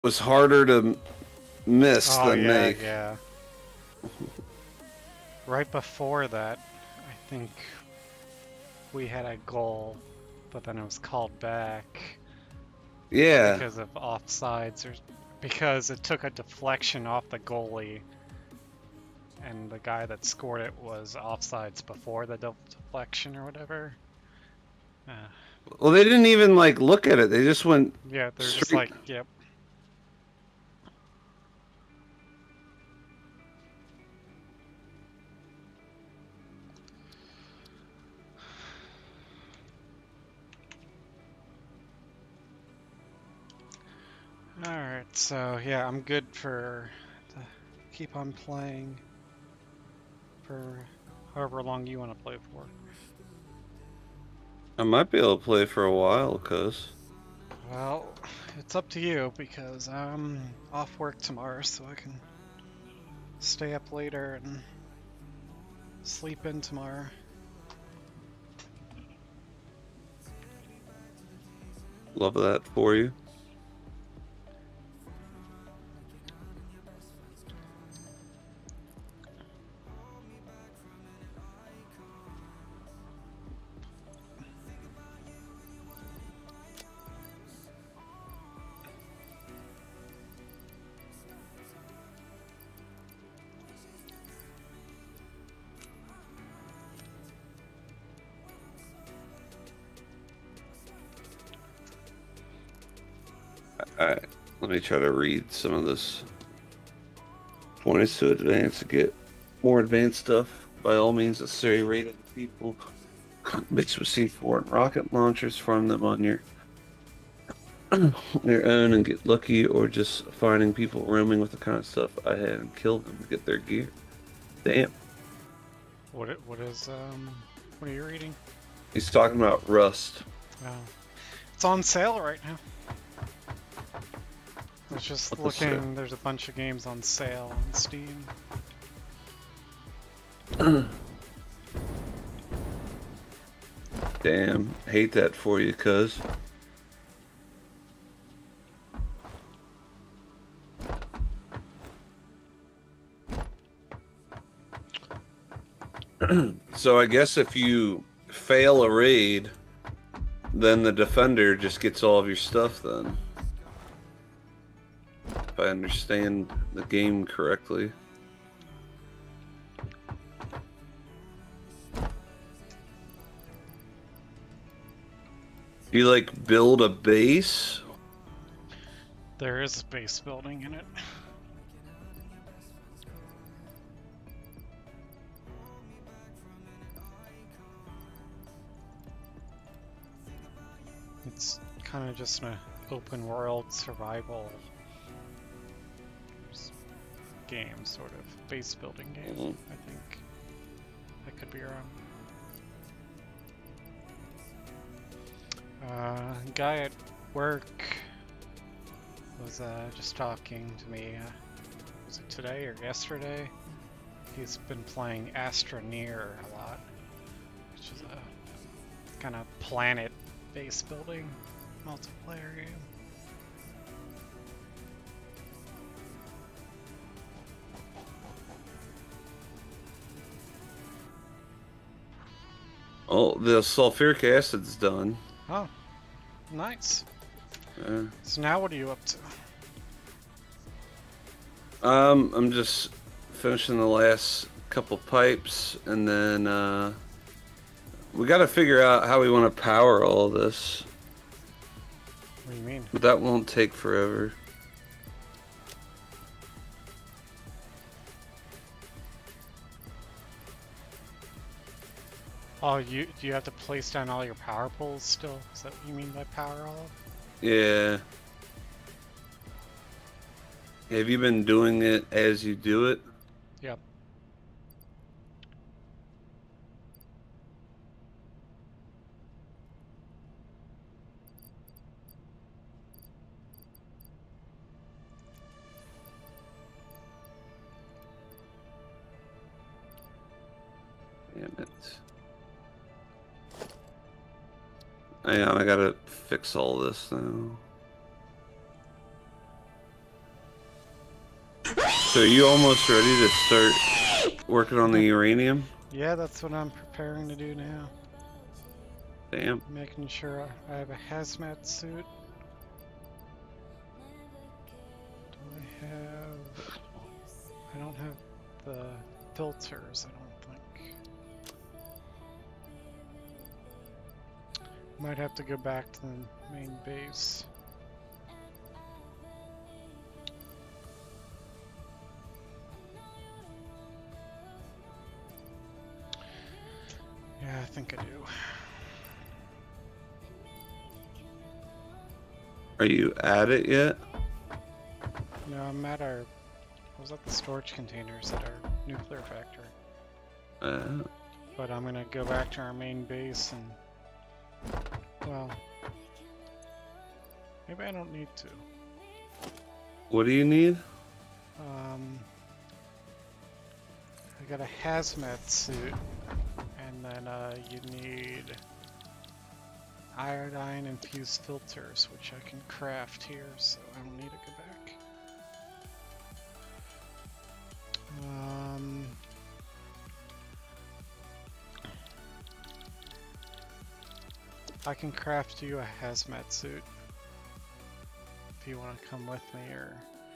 was harder to miss Oh than yeah, make. yeah. Right before that, I think we had a goal, but then it was called back Yeah. because of offsides or because it took a deflection off the goalie, and the guy that scored it was offsides before the deflection or whatever. Uh, Well, they didn't even like look at it. They just went yeah, they're just straight. like, yep. Alright, so yeah, I'm good for to keep on playing for however long you want to play for. I might be able to play for a while, cuz. Well, it's up to you because I'm off work tomorrow, so I can stay up later and sleep in tomorrow. Love that for you. Alright, let me try to read some of this. Points to advance to get more advanced stuff. By all means, necessary rated people. Mixed with C4 and rocket launchers, farm them on your own and get lucky, or just finding people roaming with the kind of stuff I had and kill them to get their gear. Damn. What are you reading? He's talking about Rust. Oh, it's on sale right now. I was just What the shit? looking, there's a bunch of games on sale on Steam. Damn, hate that for you, cuz. So I guess if you fail a raid, then the defender just gets all of your stuff then. If I understand the game correctly. You like build a base? There is base building in it. It's kind of just an open world survival game, sort of base building game, I think. I could be wrong. Guy at work was just talking to me, was it today or yesterday? He's been playing Astroneer a lot, which is a kind of planet base building multiplayer game. Oh, the sulfuric acid's done. Oh, nice. Uh, So now what are you up to? I'm just finishing the last couple pipes, and then we got to figure out how we want to power all this. What do you mean? But that won't take forever. Oh, do you have to place down all your power poles still? Is that what you mean by power all? Yeah. Have you been doing it as you do it? Yep. Damn it. Hang on, I gotta fix all this now. So are you almost ready to start working on the uranium? Yeah, that's what I'm preparing to do now. Damn. Making sure I have a hazmat suit. Do I have... I don't have the filters, I don't think. Might have to go back to the main base. Yeah, I think I do. Are you at it yet? No, I'm at our... I was at the storage containers at our nuclear factory. But I'm gonna go back to our main base and... Well... Maybe I don't need to. What do you need? I got a hazmat suit, and then you need iodine infused filters, which I can craft here, so I don't need to go back. I can craft you a hazmat suit if you want to come with me, or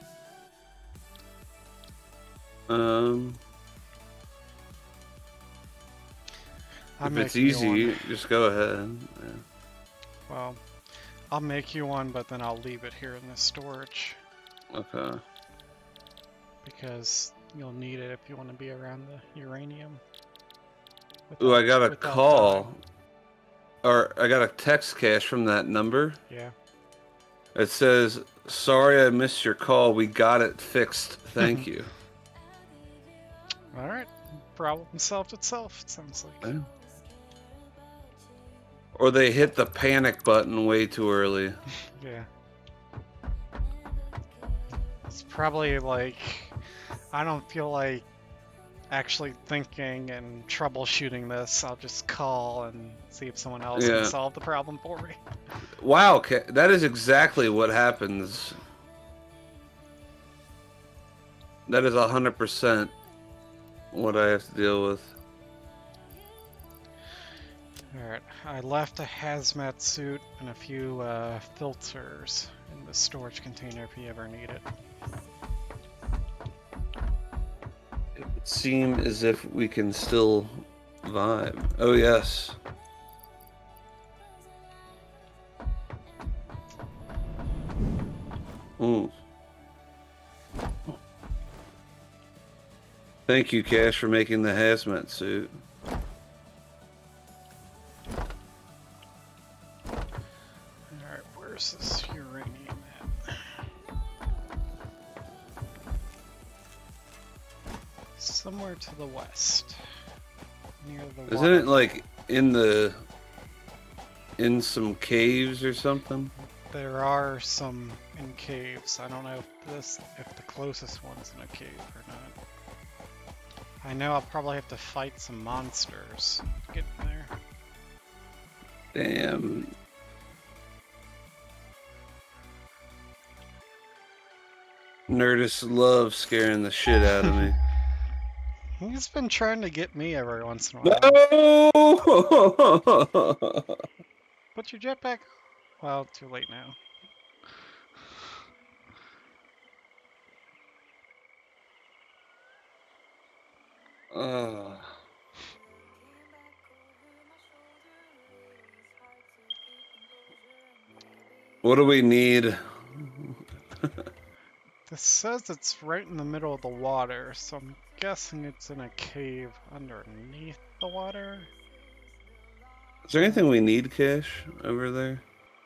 if it's easy, just go ahead. Yeah. Well, I'll make you one, but then I'll leave it here in the storage. Okay. Because you'll need it if you want to be around the uranium. Ooh, I got a call. Dying. Or I got a text cache from that number. Yeah. It says, "Sorry I missed your call. We got it fixed. Thank you." Alright. Problem solved itself, it sounds like. Yeah. Or they hit the panic button way too early. Yeah. It's probably like, I don't feel like actually thinking and troubleshooting this. I'll just call and see if someone else can solve the problem for me. Wow, that is exactly what happens. That is 100% what I have to deal with. Alright, I left a hazmat suit and a few filters in the storage container if you ever need it. It would seem as if we can still vibe. Oh, yes. Ooh. Thank you, Cash, for making the hazmat suit. Alright, where's this uranium at? Somewhere to the west. Near the water. Isn't it like in some caves or something? There are some in caves. I don't know if the closest one's in a cave or not. I know I'll probably have to fight some monsters to get in there. Damn. Nerdist loves scaring the shit out of me. He's been trying to get me every once in a while. No! Put your jetpack. Well, too late now. What do we need? This says it's right in the middle of the water, so I'm guessing it's in a cave underneath the water. Is there anything we need, Cash, over there?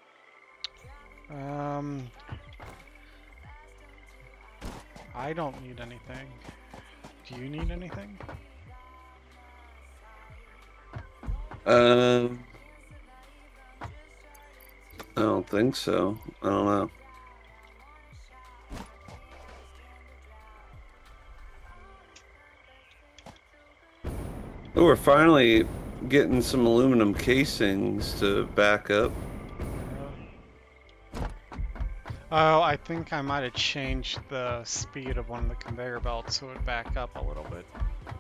I don't need anything. Do you need anything? I don't think so. I don't know. Oh, we're finally getting some aluminum casings to back up. Oh, I think I might have changed the speed of one of the conveyor belts so it would back up a little bit.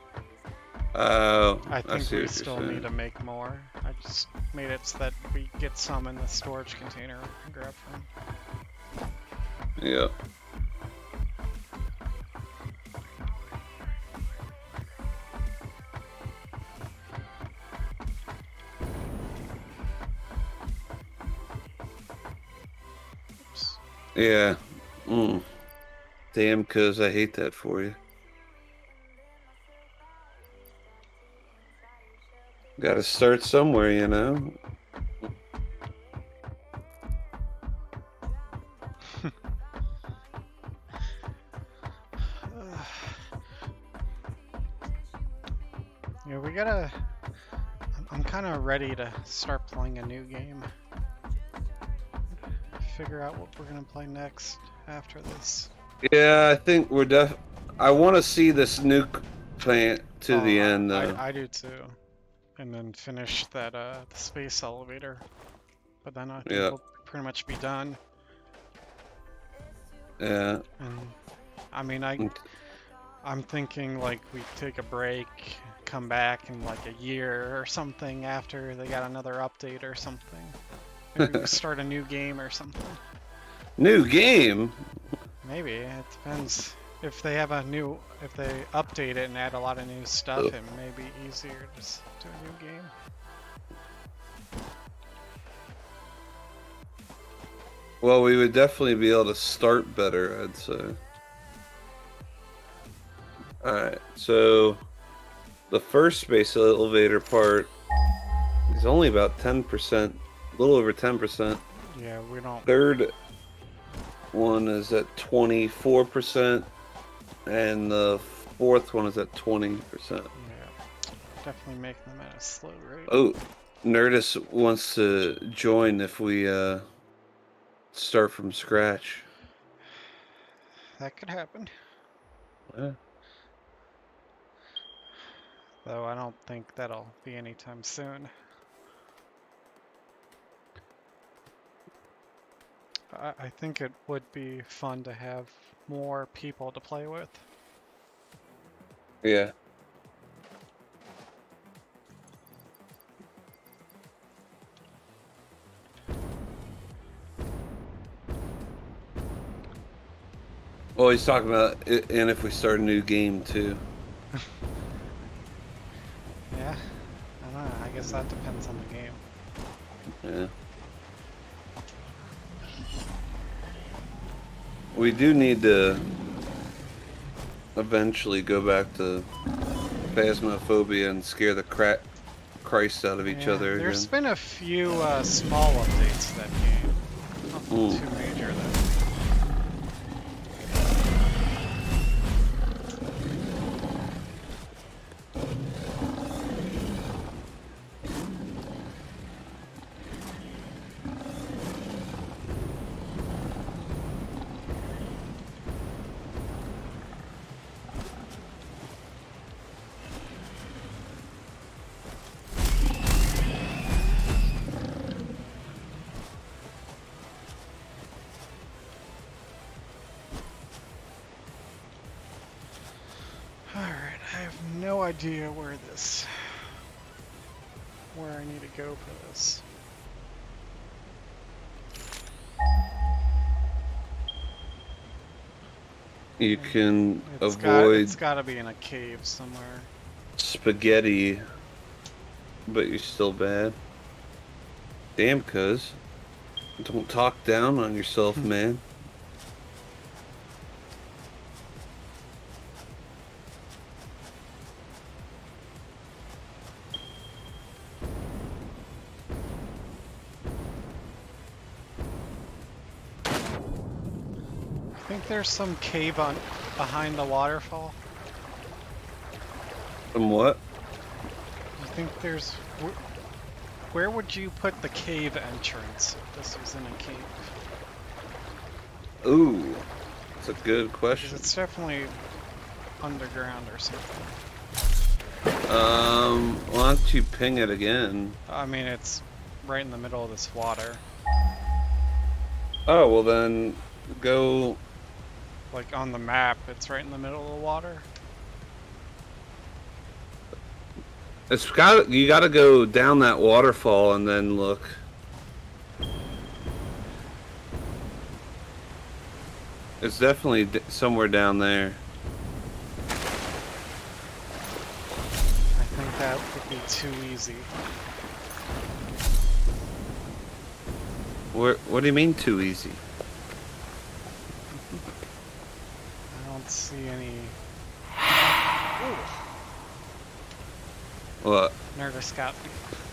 Oh, I I think see we what still you're need saying. to make more. I just made it so that we get some in the storage container and grab from. Yeah. Oops. Yeah. Mm. Damn, cuz I hate that for you. Gotta start somewhere, you know? Yeah, we gotta. I'm kind of ready to start playing a new game. Figure out what we're gonna play next after this. Yeah, I think we're I want to see this nuke plant to the Oh, end, though. I do too. And then finish that the space elevator. But then I think Yeah. we'll pretty much be done. Yeah. And I mean, I'm thinking like we take a break, come back in like a year or something after they got another update or something. Maybe we start a new game or something. New game? Maybe it depends. If they update it and add a lot of new stuff, it may be easier to just do a new game. Well, we would definitely be able to start better, I'd say. Alright, so the first space elevator part is only about 10%, a little over 10%. Yeah, we don't. Third one is at 24%, and the fourth one is at 20%. Yeah, definitely make them at a slow rate. Oh, Nerdist wants to join if we start from scratch. That could happen. Yeah. Though I don't think that'll be anytime soon. I think it would be fun to have more people to play with. Yeah. Well, he's talking about it, and if we start a new game too. Yeah, I don't know. I guess that depends on the game. Yeah. We do need to eventually go back to Phasmophobia and scare the Christ out of each other again. There's been a few small updates to that game. Nothing too major though. No idea where I need to go for this. You can avoid it's gotta be in a cave somewhere. spaghetti, but you're still bad. Damn, cuz. Don't talk down on yourself, man. I think there's some cave behind the waterfall. From what? I think there's... Where would you put the cave entrance if this was in a cave? Ooh, that's a good question. It's definitely underground or something. Why don't you ping it again? I mean, it's right in the middle of this water. Oh, well then, go. Like on the map, it's right in the middle of the water. You got to go down that waterfall and then look. It's definitely somewhere down there. I think that would be too easy. What do you mean too easy? I don't see any. Ooh. What? Nerdist got me.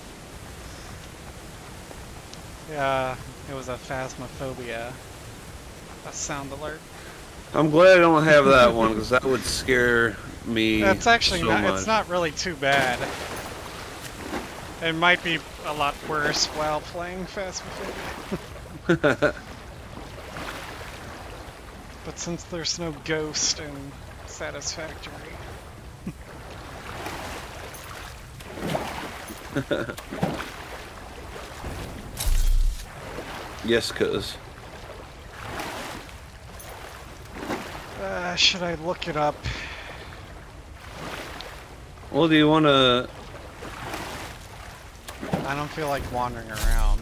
Yeah, it was a phasmophobia. A sound alert. I'm glad I don't have that one because that would scare me. That's actually so not. much. It's not really too bad. It might be a lot worse while playing Phasmophobia. But since there's no ghost in Satisfactory. Yes, cuz. Should I look it up? Well, do you want to... I don't feel like wandering around.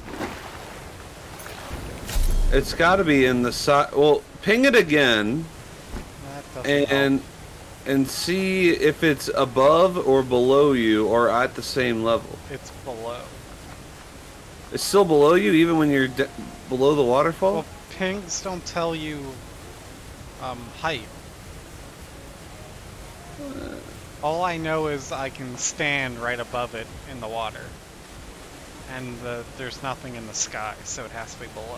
It's got to be in the side... Well, ping it again. That doesn't help. And see if it's above or below you or at the same level. It's below. It's still below you even when you're below the waterfall? Well, pings don't tell you height. All I know is I can stand right above it in the water. And there's nothing in the sky, so it has to be below.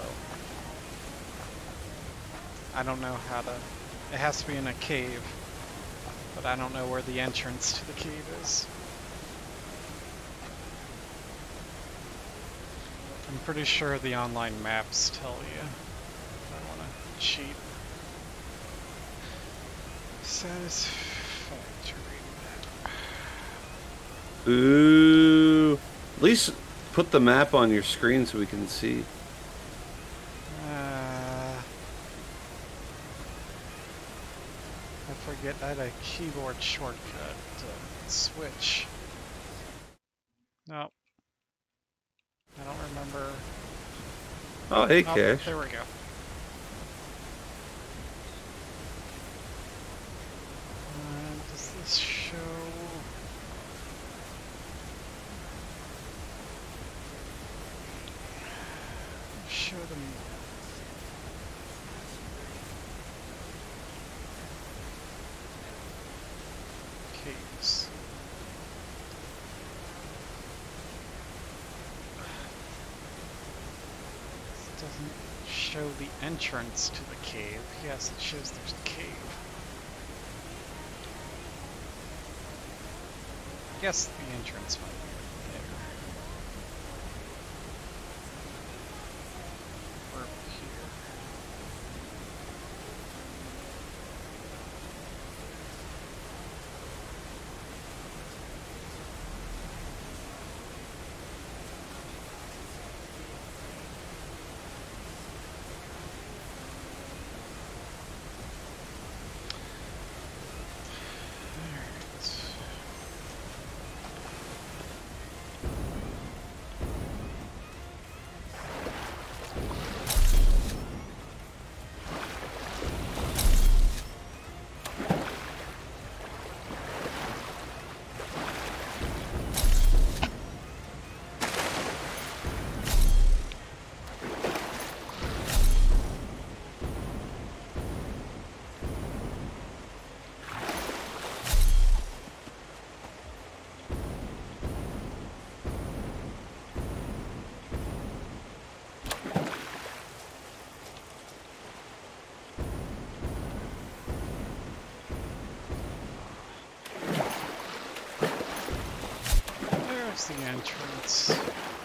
I don't know how to... It has to be in a cave. But I don't know where the entrance to the cave is. I'm pretty sure the online maps tell you. If I want to cheat. Satisfactory map. Ooh. At least put the map on your screen so we can see. I forget I had a keyboard shortcut to switch. No. I don't remember. Oh, hey, Cash. There we go. Does this show... Show them... Caves. This doesn't show the entrance to the cave. Yes, it shows there's a cave. Yes, the entrance might be there. Or up here. The entrance.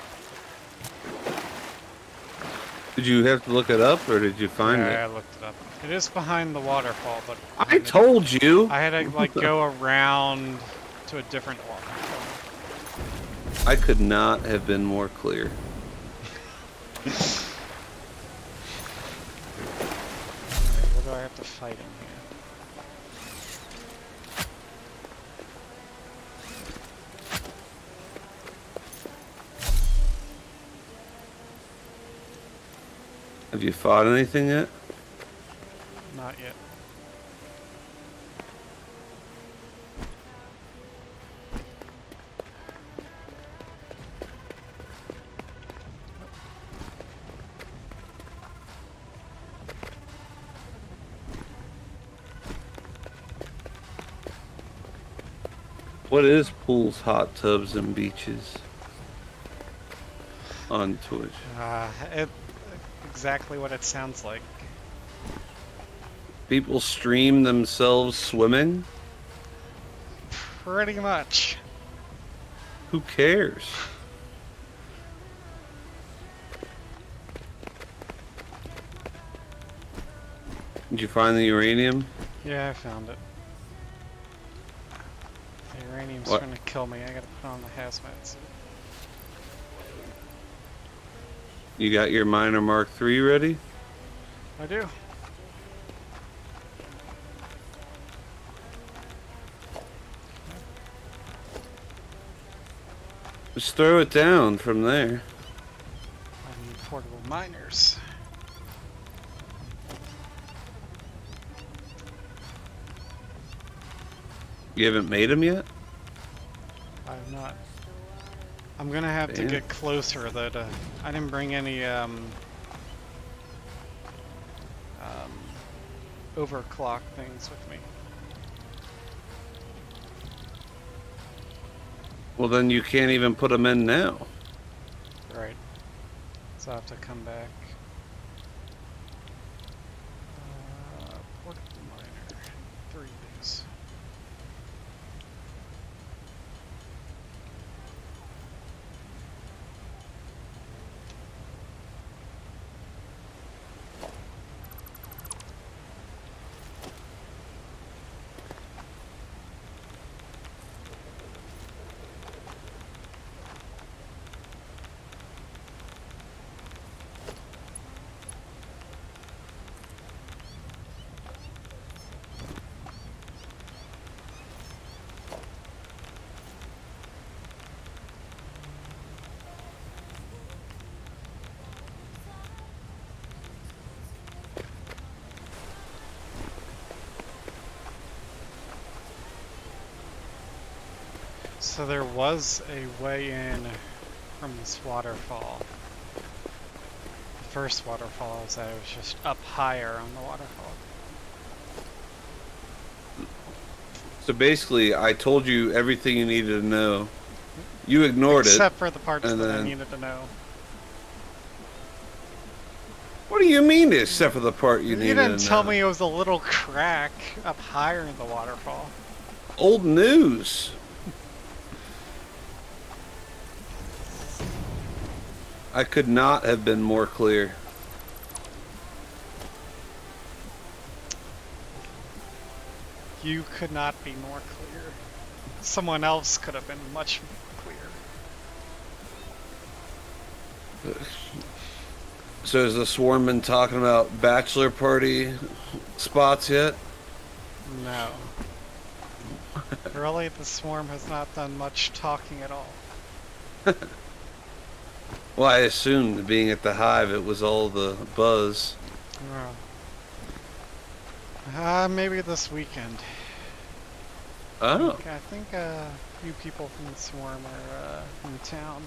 Did you have to look it up, or did you find it? Yeah, I looked it up. It is behind the waterfall, but I told you! I had to, like, go around to a different waterfall. I could not have been more clear. fighting here. Have you fought anything yet? Not yet. What is pools, hot tubs, and beaches on Twitch? Exactly what it sounds like. People stream themselves swimming? Pretty much. Who cares? Did you find the uranium? Yeah, I found it. The uranium's What? trying to kill me. I gotta put on the hazmat suit. You got your Miner Mark III ready? I do. Just throw it down from there. I need portable miners. You haven't made them yet? I have not. I'm gonna have to Damn. get closer though. I didn't bring any overclock things with me. Well, then you can't even put them in now. Right. So I have to come back. Portable miner. 3 days. So there was a way in from this waterfall. The first waterfall is that it was just up higher on the waterfall. So basically, I told you everything you needed to know. You ignored Except for the parts and that I then- needed to know. What do you mean, except for the part you needed You didn't to tell know? me it was a little crack up higher in the waterfall. Old news. I could not have been more clear. You could not be more clear. Someone else could have been much clearer. So has the swarm been talking about bachelor party spots yet? No. Really, the swarm has not done much talking at all. Well, I assumed being at the hive it was all the buzz. Maybe this weekend. Oh. I think a few people from the swarm are in town.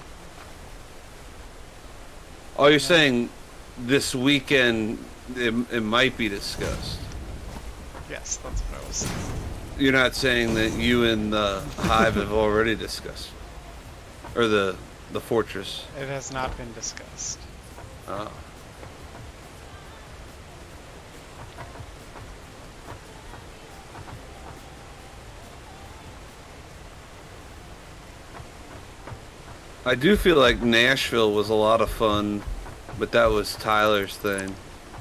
Oh, you're saying this weekend it might be discussed. Yes, that's what I was saying. You're not saying that you and the hive have already discussed, or the fortress. It has not been discussed. Oh. I do feel like Nashville was a lot of fun, but that was Tyler's thing.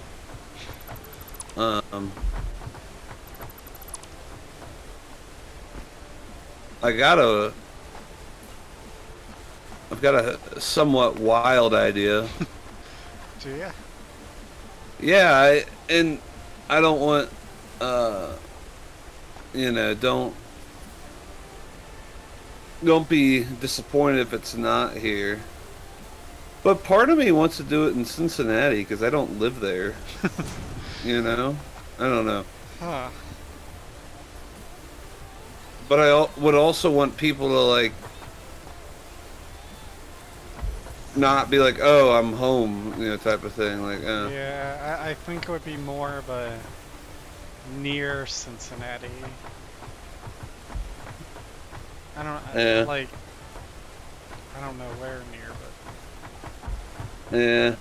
I've got a somewhat wild idea. Do ya? Yeah, and I don't want uh, don't be disappointed if it's not here. But part of me wants to do it in Cincinnati because I don't live there. I don't know. Huh. But would also want people to like not be like, oh, I'm home, type of thing. Like, Yeah, I think it would be more of a near Cincinnati. I don't yeah, like. I don't know where near, but yeah.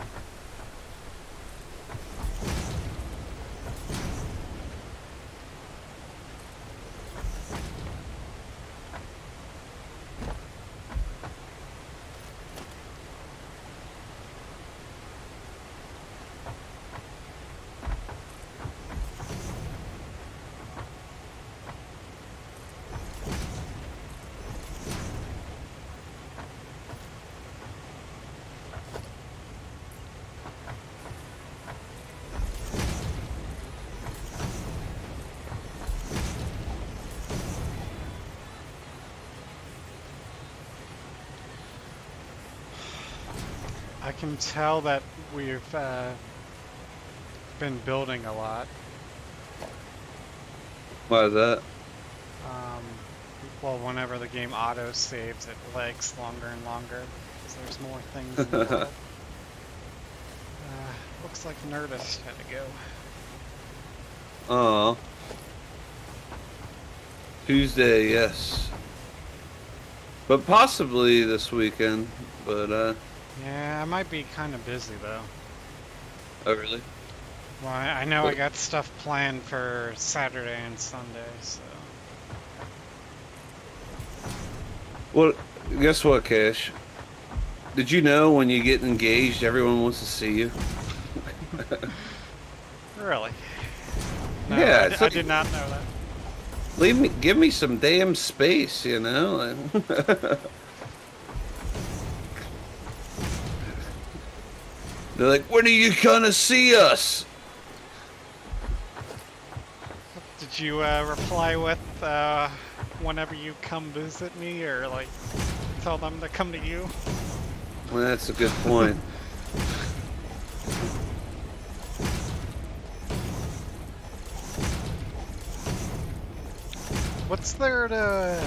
I can tell that we've been building a lot. Why is that? Um, well, whenever the game auto saves, it lags longer and longer because there's more things in the world. Looks like Nerdist had to go. Oh. Tuesday, yes. But possibly this weekend. But Yeah, I might be kind of busy though. oh really? Well, I know I got stuff planned for Saturday and Sunday, so. Well, guess what, Cash? Did you know when you get engaged, everyone wants to see you? Really? No, Yeah, I did not know that. give me some damn space, you know? They're like, when are you gonna see us? Did you reply with whenever you come visit me, or like tell them to come to you? Well, that's a good point. What's there to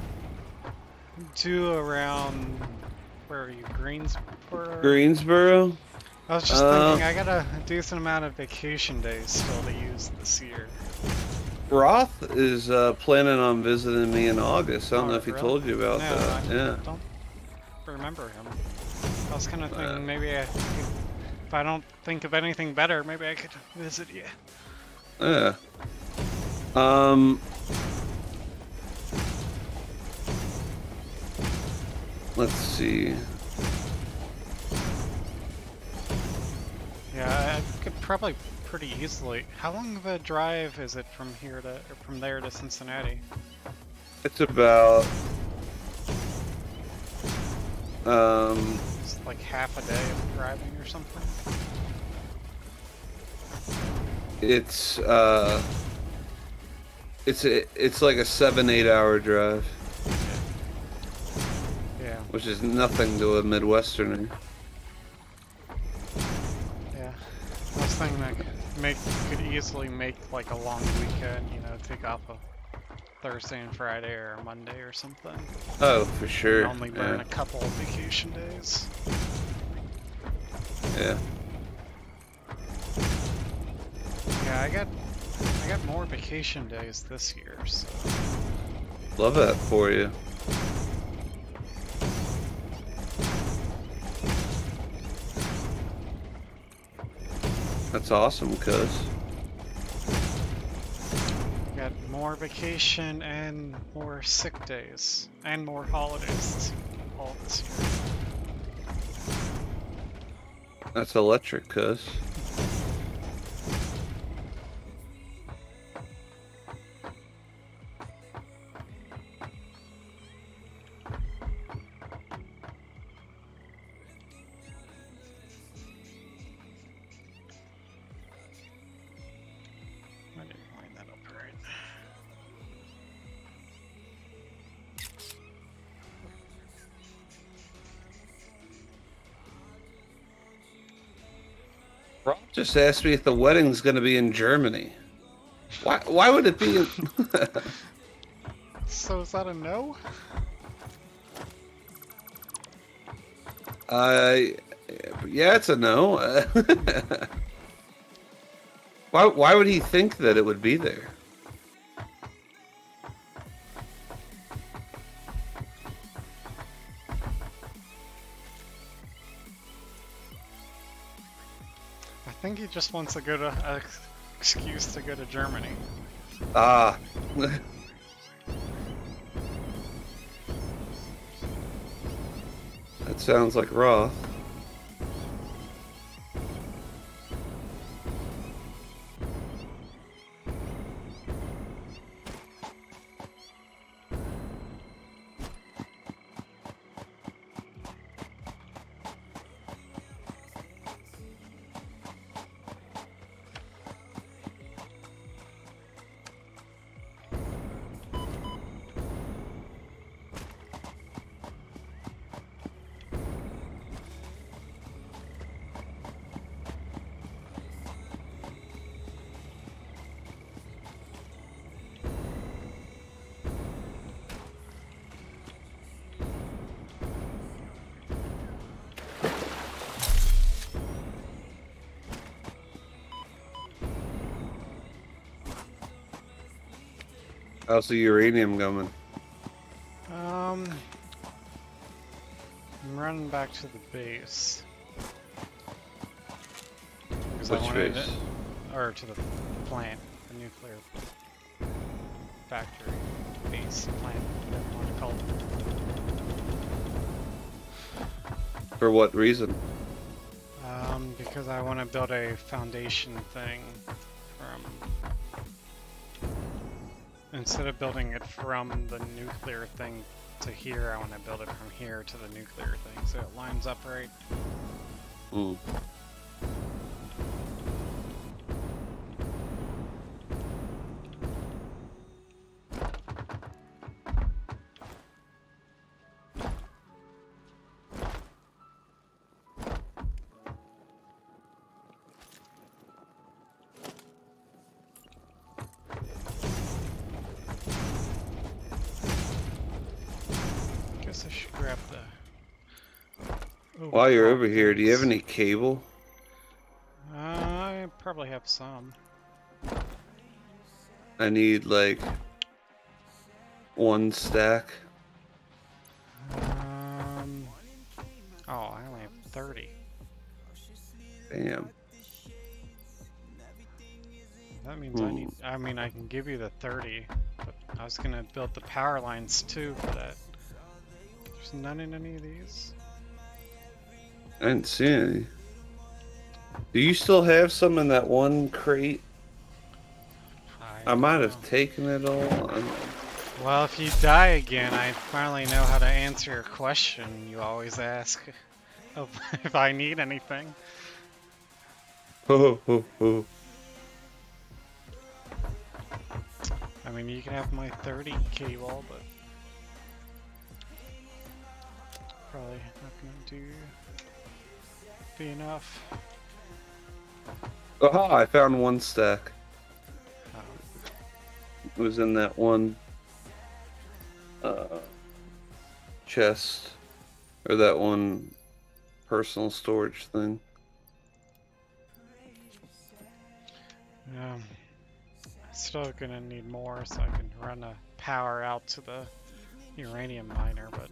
do around, where are you, Greensboro? Greensboro? I was just thinking, I got a decent amount of vacation days still to use this year. Roth is planning on visiting me in August. I don't know if he really? told you about No, that. Yeah. Don't remember him. I was kind of thinking maybe if I don't think of anything better, maybe I could visit you. Yeah. Let's see. Yeah, I could probably pretty easily. How long of a drive is it from here to, or from there to Cincinnati? It's about It's like half a day of driving or something. it's it's like a 7-8 hour drive, Yeah. which is nothing to a Midwesterner. Yeah. I was thinking I could easily make like a long weekend, you know, take off a Thursday and Friday or a Monday or something. Oh, for sure. And only burn a couple of vacation days. Yeah. Yeah, I got more vacation days this year, so. Love that for you. That's awesome, cuz. Got more vacation and more sick days and more holidays all this year. That's electric, cuz. I didn't line that Rob just asked me if the wedding's going to be in Germany. Why would it be in... So is that a no? Yeah, it's a no. Why would he think that it would be there? I think he just wants to go to excuse to go to Germany. Ah. That sounds like Roth. How's the uranium going? I'm running back to the base. Because Which base? Or to the plant, the nuclear factory, base, plant, whatever you want to call it. For what reason? Because I want to build a foundation thing from... Instead of building it from the nuclear thing to here, I want to build it from here to the nuclear thing, so it lines up right. Mm. I should grab the... While you're over here, do you have any cable? I probably have some. I need like 1 stack. Oh, I only have 30. Damn. That means I mean, I can give you the 30, but I was gonna build the power lines too for that. There's none in any of these. I didn't see any. Do you still have some in that one crate? I might have taken it all. Well, if you die again, I finally know how to answer your question you always ask if I need anything. Ho ho ho. I mean, you can have my 30 cable, but probably not gonna be enough. Aha! I found 1 stack. Oh. It was in that one chest, or that one personal storage thing. Still gonna need more so I can run a power out to the uranium miner, but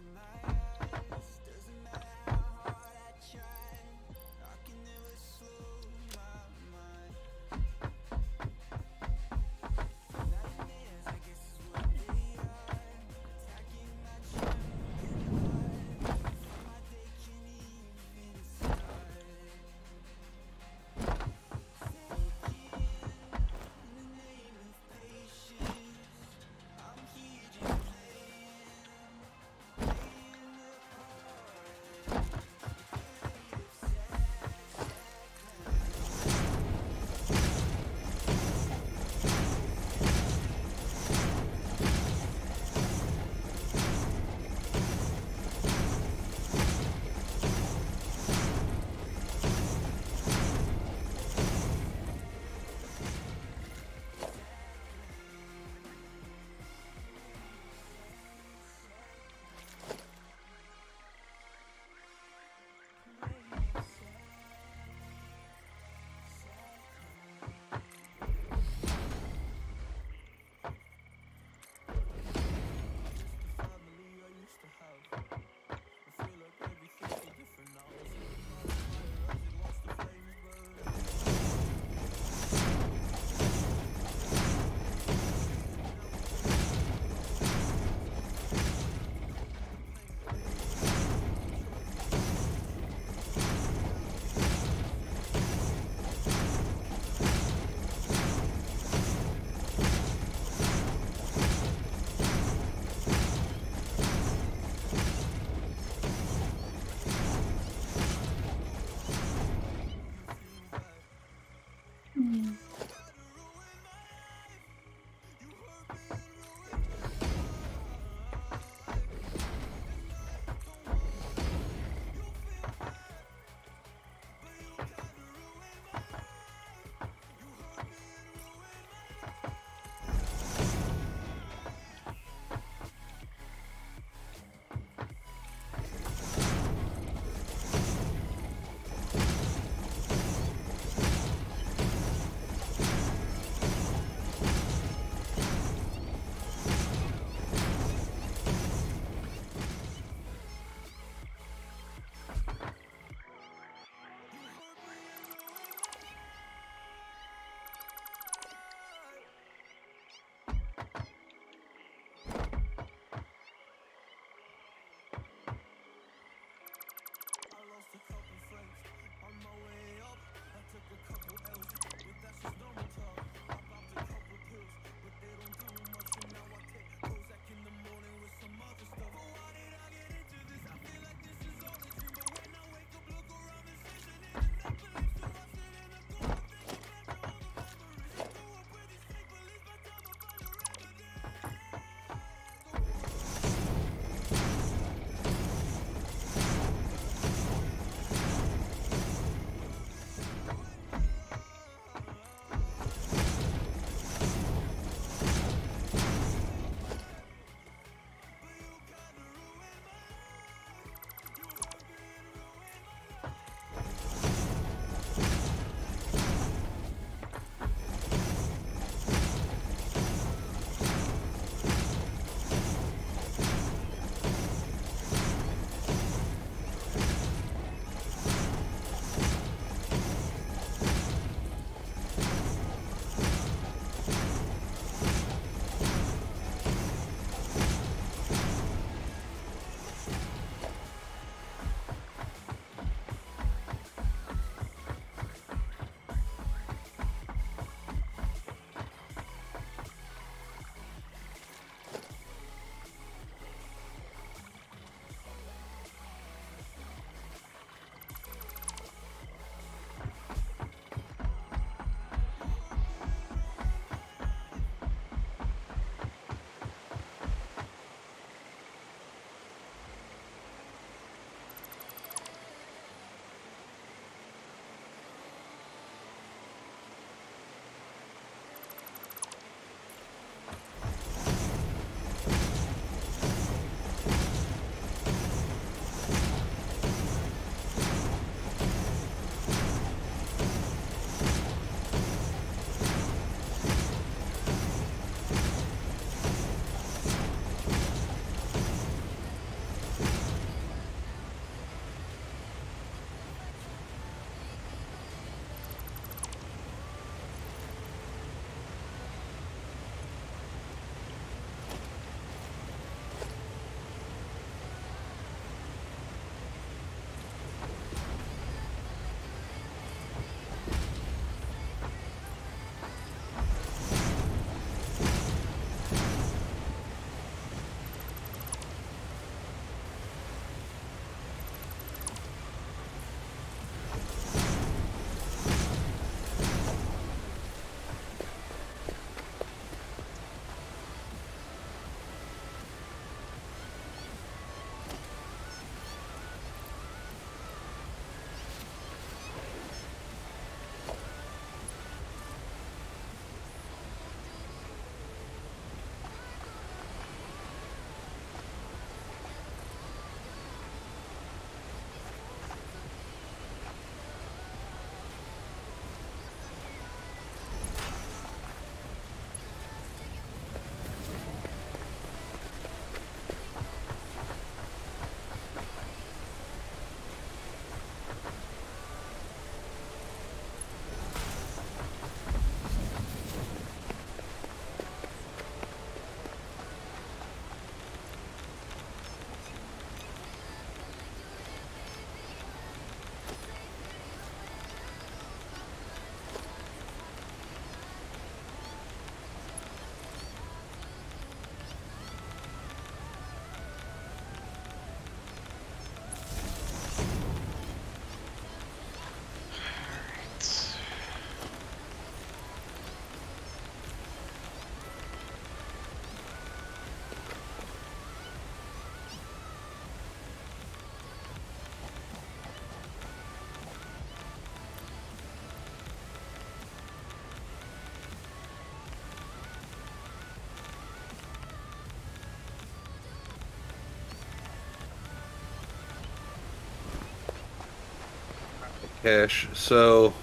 cache. So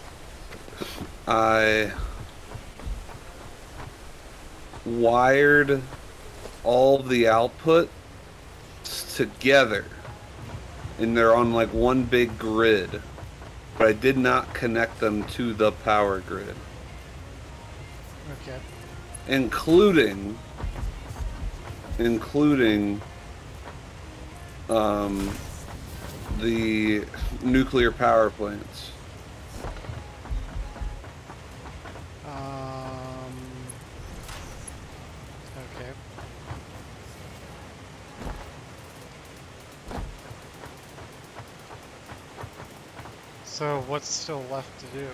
I wired all the output together, and they're on like one big grid, but I did not connect them to the power grid, Okay. including the nuclear power plants. Okay. So what's still left to do?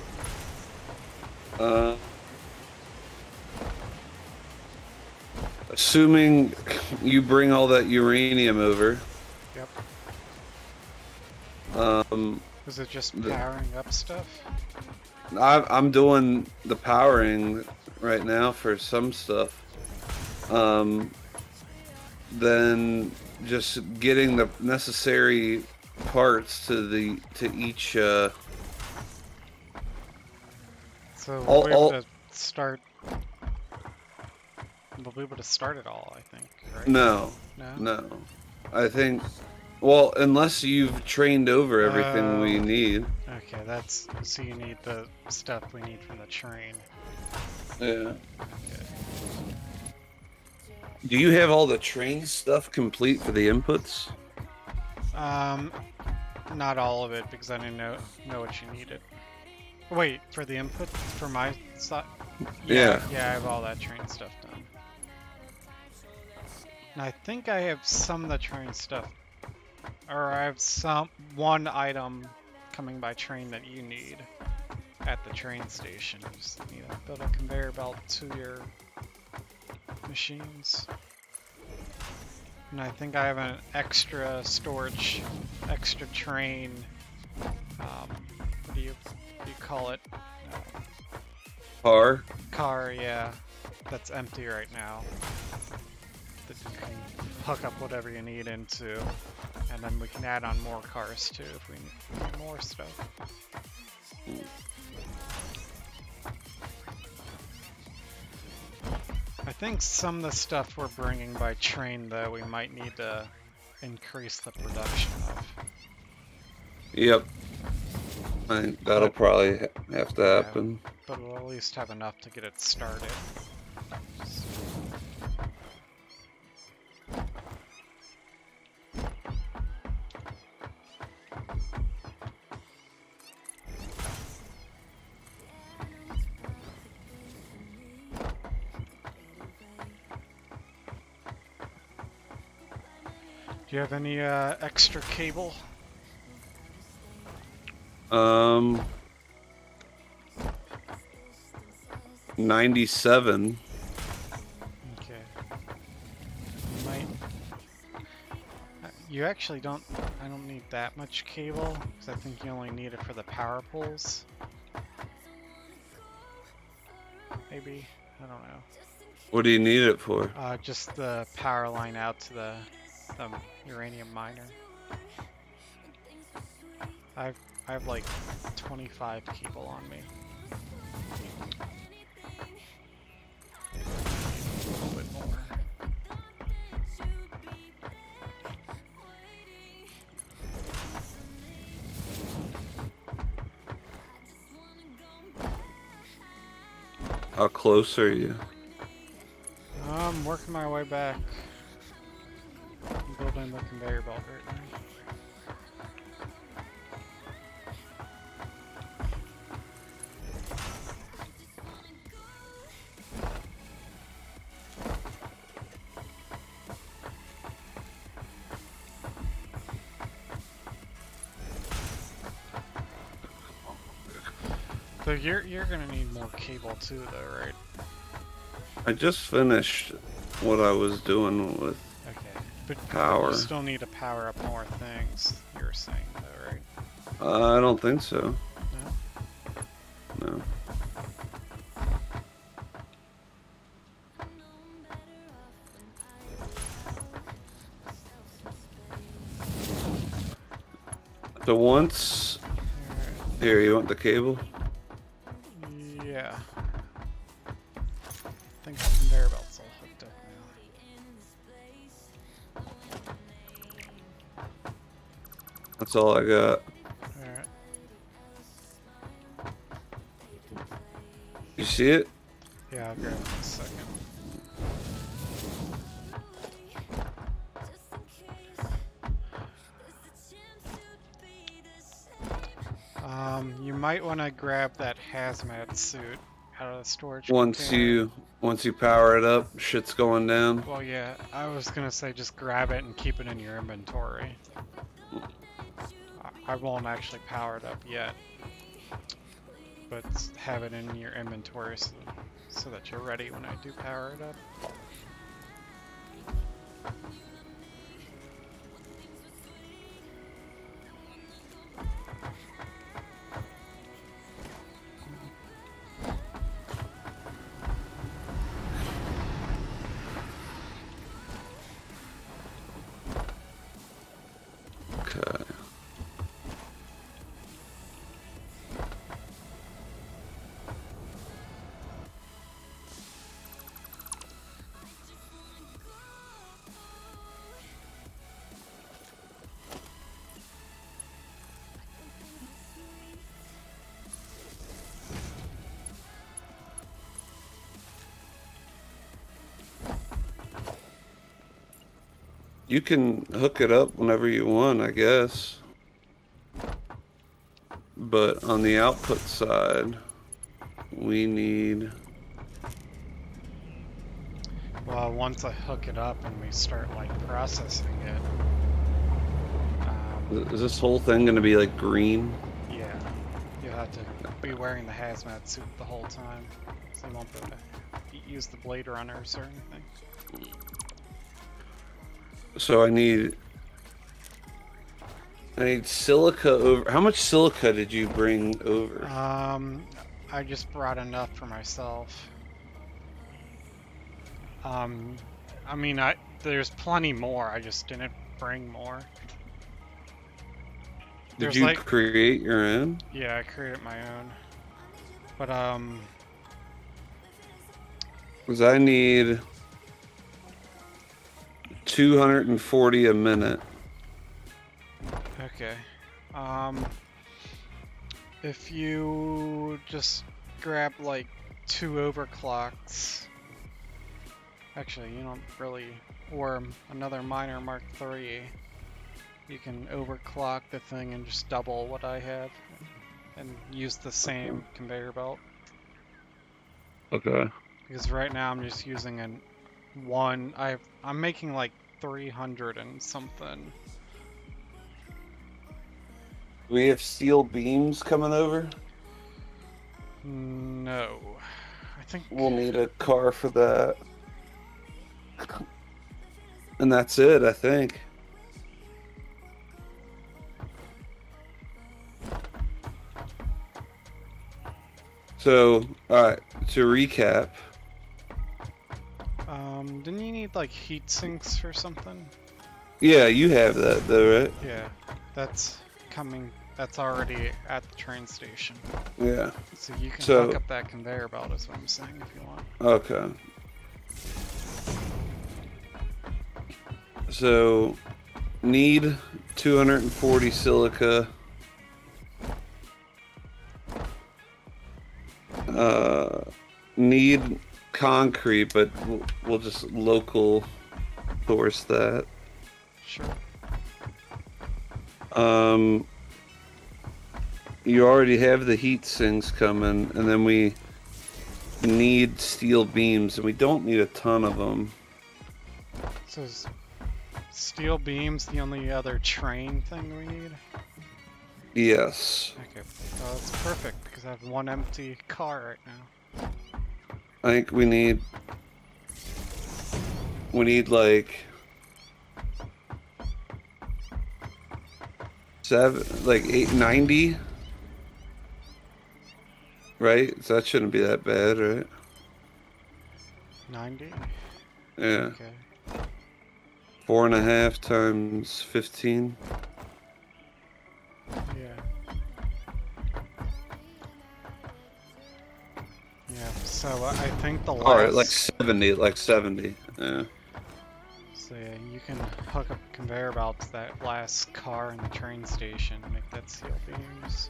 Assuming you bring all that uranium over. Yep. Um, Is it just powering up stuff? I'm doing the powering right now for some stuff. Then just getting the necessary parts to each. So we'll be able to start. We'll be able to start it all, I think. Right? No. I think. Well, unless you've trained over everything we need. Okay, that's so you need the stuff we need from the train. Yeah. Okay. Do you have all the train stuff complete for the inputs? Not all of it because I didn't know what you needed. Wait, for the input for my side? Yeah. Yeah, I have all that train stuff done. And I think I have some of the train stuff, or I have one item coming by train that you need at the train station. You just need to build a conveyor belt to your machines. And I think I have an extra storage, extra train, what do you call it? Car, yeah. That's empty right now. That you can hook up whatever you need into. And then we can add on more cars too if we need more stuff. I think some of the stuff we're bringing by train, though, we might need to increase the production of. Yep. I think that'll probably have to happen. Yeah, but we'll at least have enough to get it started. Do you have any extra cable? 97. Okay. You actually don't. I don't need that much cable because I think you only need it for the power poles. Maybe, I don't know. What do you need it for? Just the power line out to the uranium miner. I have like 25 cable on me. A little bit more. How close are you? I'm working my way back. I'm building the conveyor belt right now. So you're gonna need more cable too, though, right? I just finished what I was doing with power. You still need to power up more things. You were saying, though, right? I don't think so. No. No. So once Here, you want the cable? Yeah. I think the conveyor belt's all hooked up now. That's all I got. Alright. You see it? Yeah, I'll grab it in a second. You might want to grab that hazmat suit out of the storage container. Once you power it up, shit's going down. Well, yeah, I was gonna say just grab it and keep it in your inventory. I won't actually power it up yet, but have it in your inventory so that you're ready when I do power it up. Okay. You can hook it up whenever you want, I guess. But on the output side, we need... Well, once I hook it up and we start like processing it, Is this whole thing gonna be like green? yeah, you have to be wearing the hazmat suit the whole time, so you won't be able to use the blade runners or anything. So I need silica over. How much silica did you bring over? I just brought enough for myself. I mean, there's plenty more. I just didn't bring more. Did you create your own? Yeah, I created my own. But because I need 240 a minute. okay. If you just grab like 2 overclocks. Actually, you don't really, or another miner Mark III. You can overclock the thing and just double what I have, and use the same conveyor belt. Okay. Because right now I'm just using I'm making like 300 and something. We have steel beams coming over. No, I think we'll need a car for that. And that's it, I think. So, alright, to recap. Didn't you need like heat sinks or something? Yeah, you have that though, right? Yeah, that's coming. That's already at the train station. Yeah. So you can hook up that conveyor belt is what I'm saying if you want. Okay. So, need 240 silica. Need concrete, but we'll just local source that. Sure. You already have the heat sinks coming, and then we need steel beams, and we don't need a ton of them. So is steel beams the only other train thing we need? Yes. Okay, well that's perfect because I have one empty car right now. I think we need like 890, right? So that shouldn't be that bad, right? 90? Yeah. Okay. 4.5 times 15. Yeah. So I think the All right, like last. 70, like 70. Yeah. So yeah, you can hook up a conveyor belt to that last car in the train station and make that steel beams.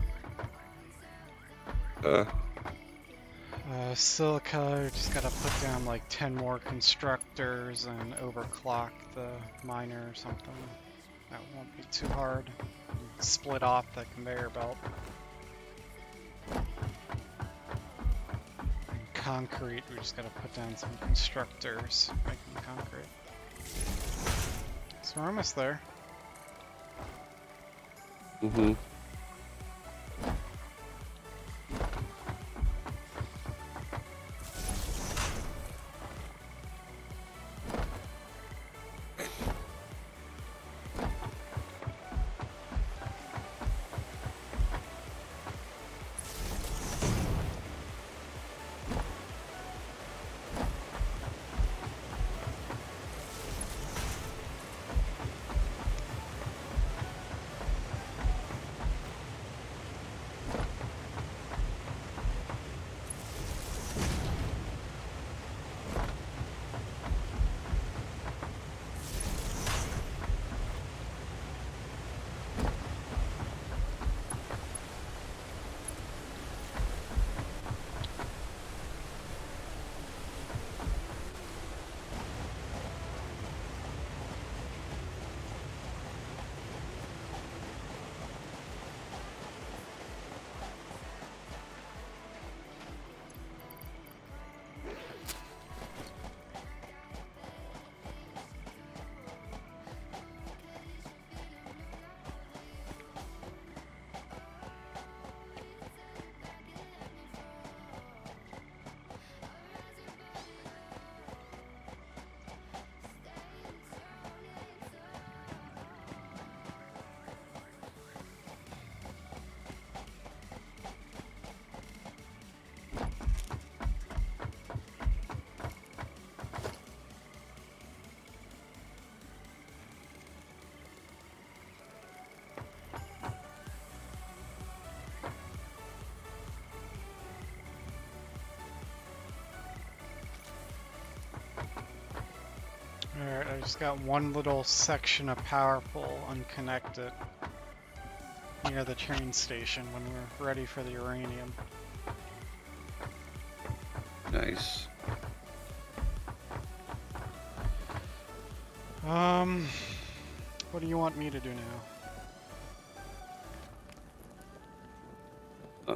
Silica, just gotta put down like 10 more constructors and overclock the miner or something. That won't be too hard. Split off the conveyor belt. And concrete, we just gotta put down some constructors, making concrete. So we're almost there. Mm-hmm. Alright, I just got one little section of power pole unconnected near the train station when we're ready for the uranium. Nice. What do you want me to do now?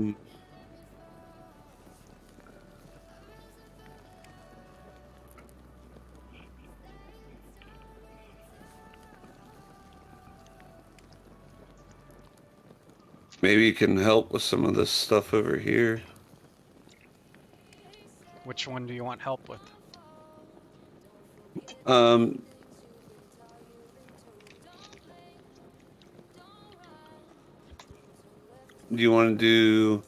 Maybe you can help with some of this stuff over here. Which one do you want help with? Do you want to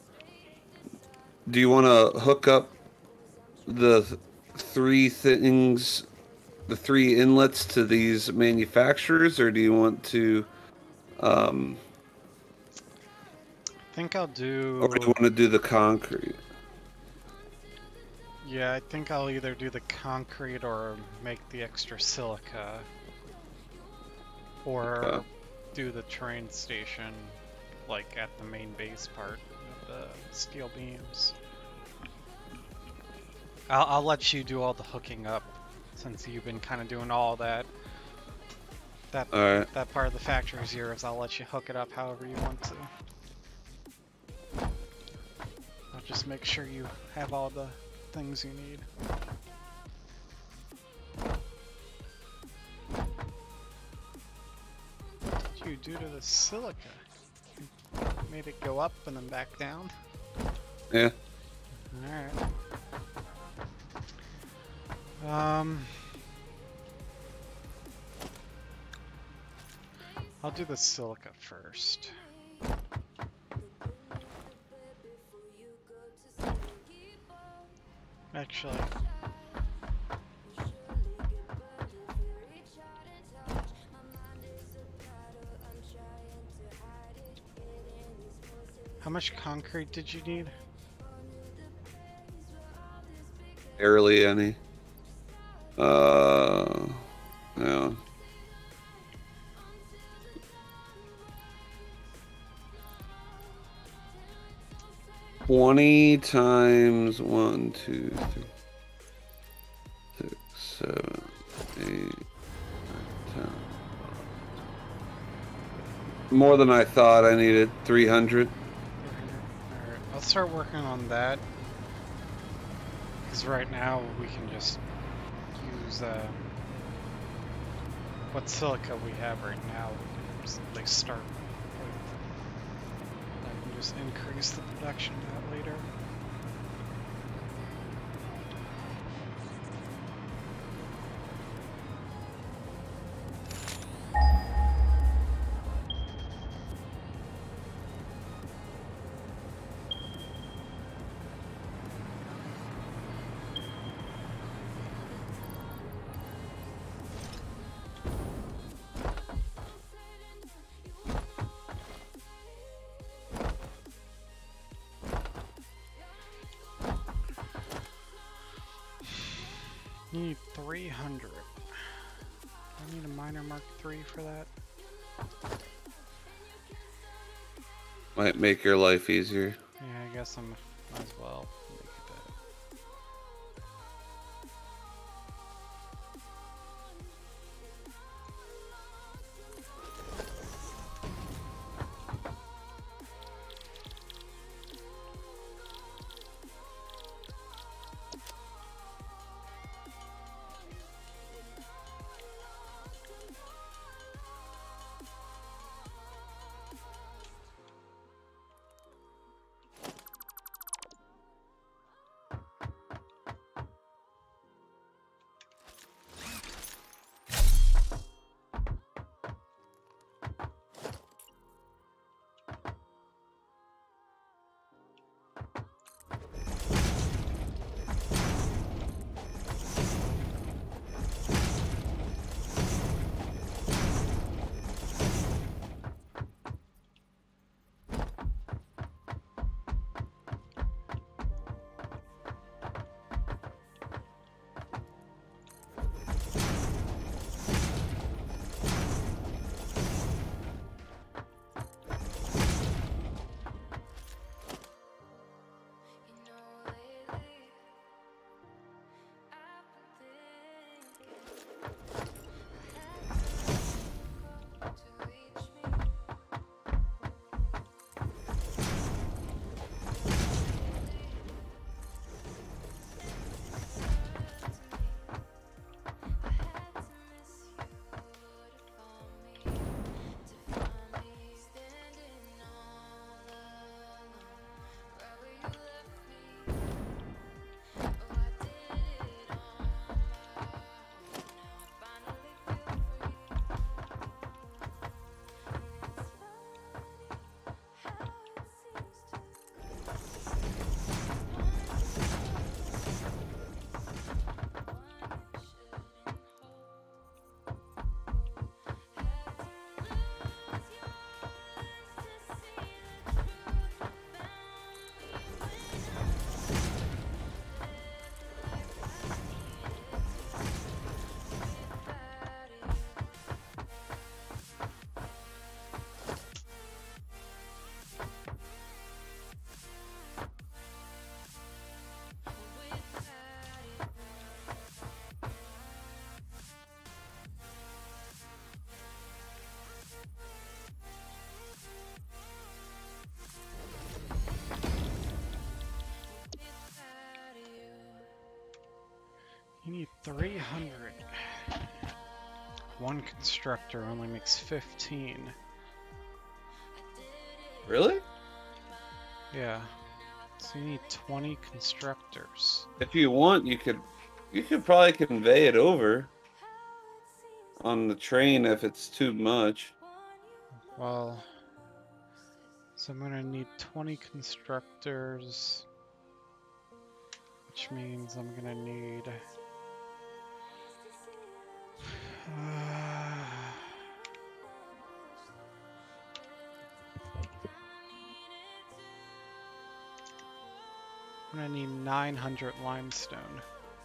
hook up the three things, the three inlets to these manufacturers, or do you want to, I think I'll do... or do you want to do the concrete? Yeah, I think I'll either do the concrete or make the extra silica. Or Okay. do the train station, like at the main base part of the steel beams. I'll let you do all the hooking up, since you've been kind of doing all that. That Alright. that part of the factory is yours. I'll let you hook it up however you want to. I'll just make sure you have all the things you need. What did you do to the silica? You made it go up and then back down? Yeah. Alright. I'll do the silica first. Actually, how much concrete did you need? barely any. Yeah. 20 times 1, 2, 3, 6, 7, 8, 9, 10. More than I thought I needed. 300. Alright, I'll start working on that. Because right now we can just use what silica we have right now. We can just at least start with. I can just increase the production of that later. Need 300. I need a miner Mark III for that. Might make your life easier. Yeah, I guess I might as well make it that. You need 300. One constructor only makes 15. Really? Yeah. So you need 20 constructors. If you want, you could probably convey it over on the train if it's too much. Well, so I'm gonna need 20 constructors, which means I'm gonna need I'm gonna need 900 limestone.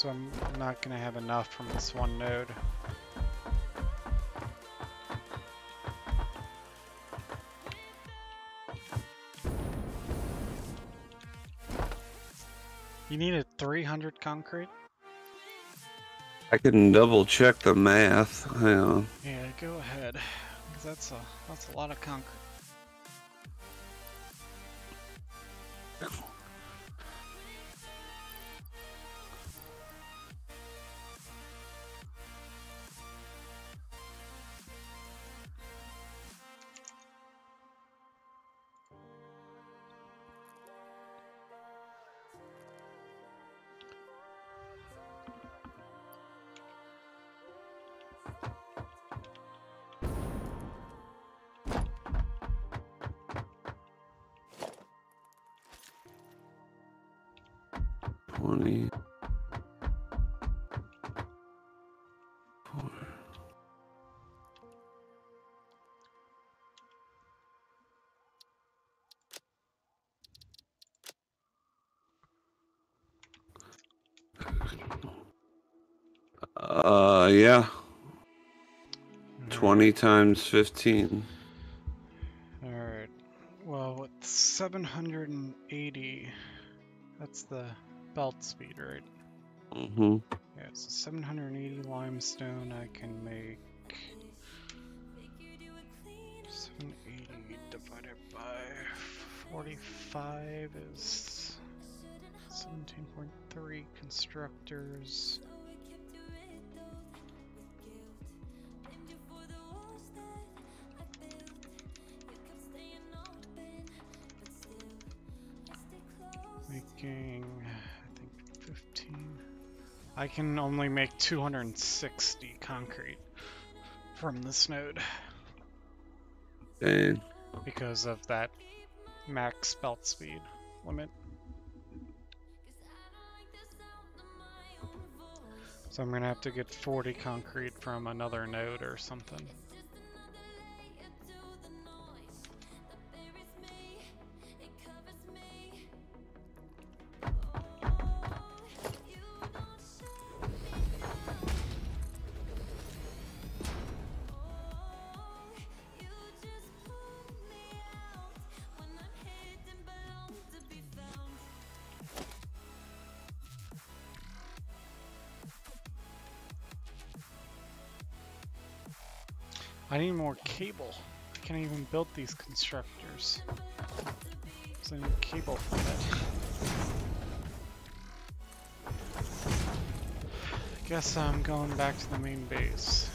So I'm not gonna have enough from this one node. You needed 300 concrete? I can double check the math. Hang on. Yeah, go ahead. 'Cause that's a lot of concrete. $20. Yeah. 20 times 15. Alright. Well, with 780, that's the belt speed, right? Mm-hmm. Yeah, so 780 limestone, I can make 780 divided by 45 is 17.3 constructors. Making, I think, 15. I can only make 260 concrete from this node. Dang. Because of that max belt speed limit. So I'm gonna have to get 40 concrete from another node or something. I need more cable. I can't even build these constructors. So I need cable from it. Guess I'm going back to the main base.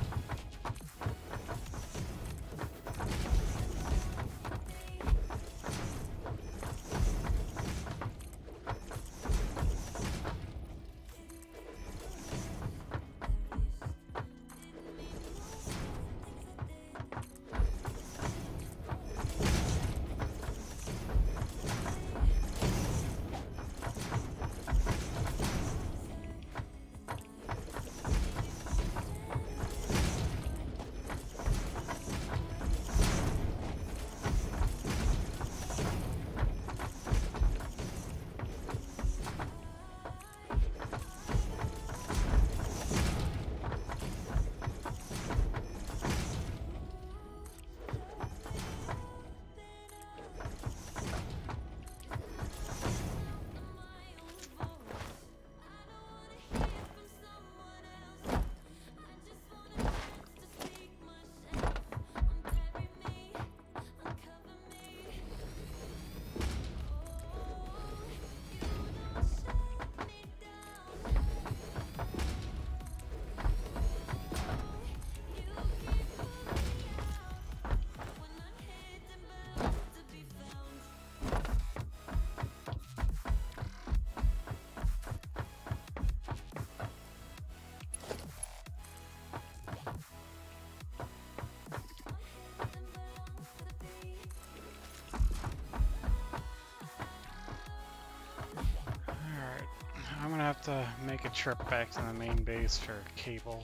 I'm gonna have to make a trip back to the main base for cable.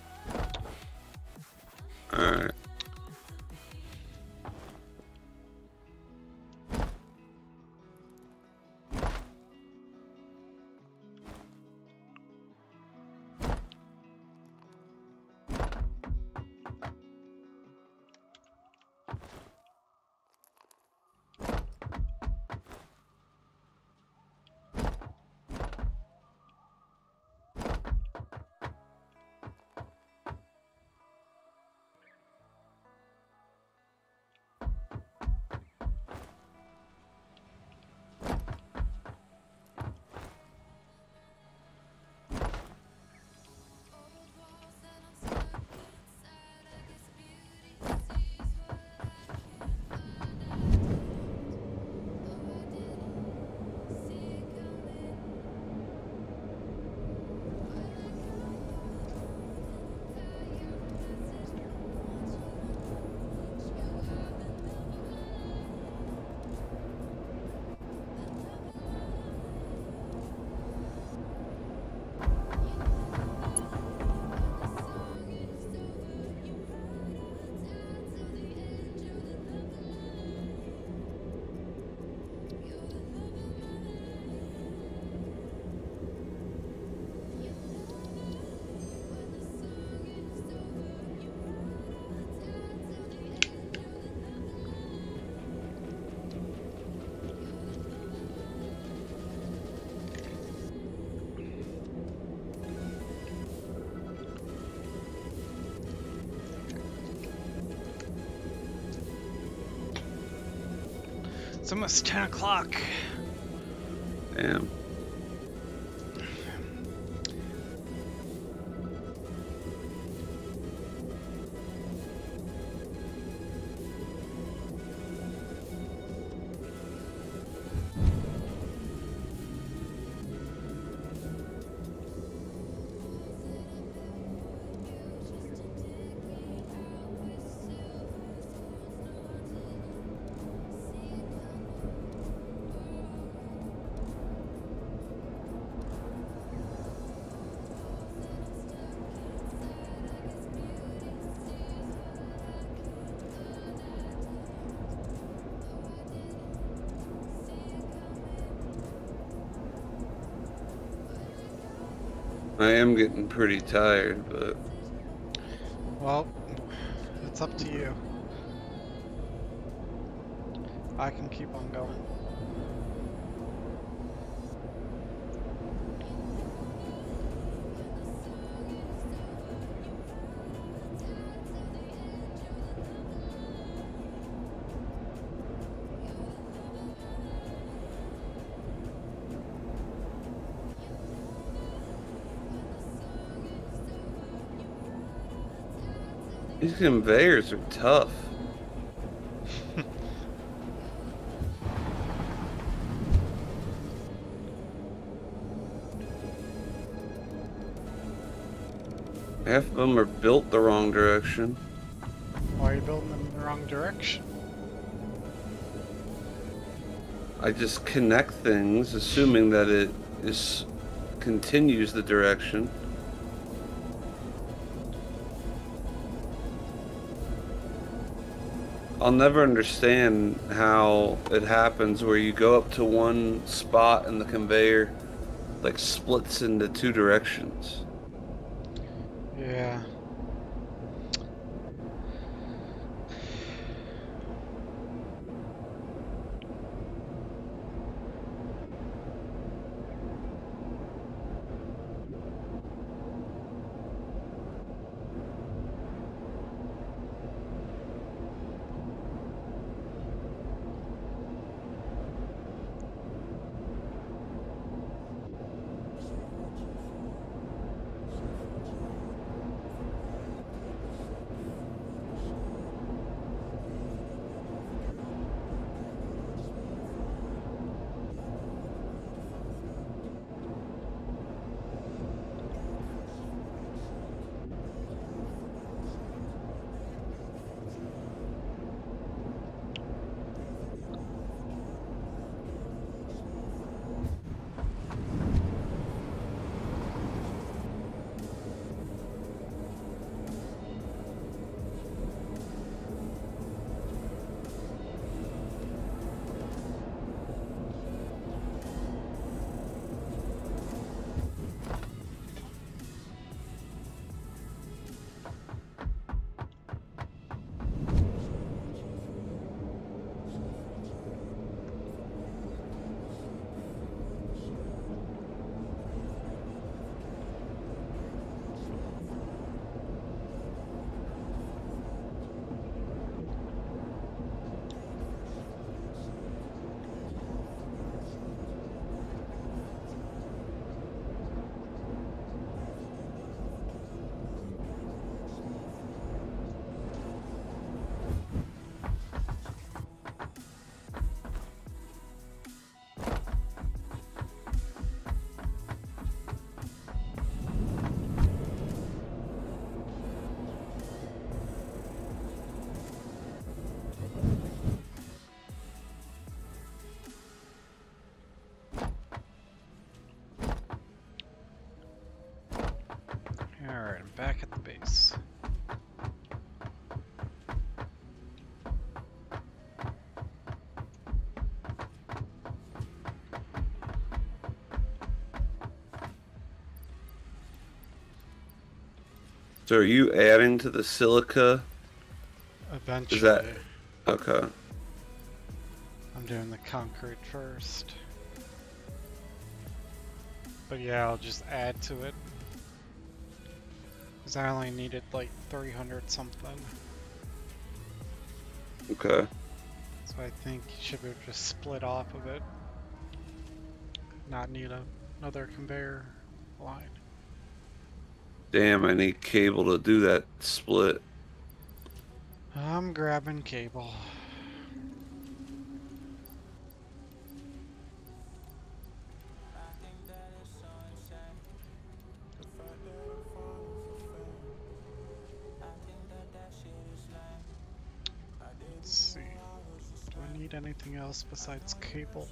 Alright. It's almost 10 o'clock. Damn. I am getting pretty tired, but... Well, it's up to you. I can keep on going. These conveyors are tough. Half of them are built the wrong direction. Why are you building them in the wrong direction? I just connect things, assuming that it continues the direction. I'll never understand how it happens where you go up to one spot and the conveyor like splits into two directions. Yeah. Alright, I'm back at the base. So are you adding to the silica? Eventually. Is that okay? I'm doing the concrete first. But yeah, I'll just add to it. Because I only needed like 300 something. Okay. So I think you should be able to just split off of it. Not need another conveyor line. Damn, I need cable to do that split. I'm grabbing cable. Let's see. Do I need anything else besides cable?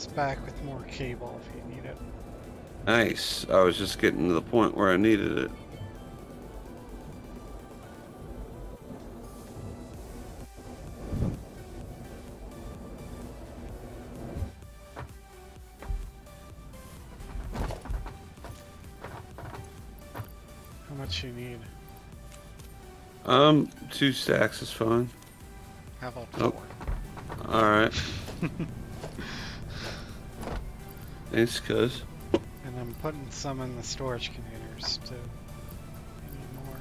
is back with more cable if you need it. Nice. I was just getting to the point where I needed it. How much you need? 2 stacks is fine. How about 4? All right. Thanks, cuz. And I'm putting some in the storage containers too. I need more.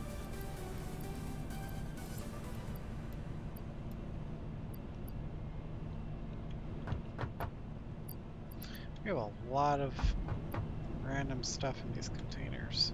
We have a lot of random stuff in these containers.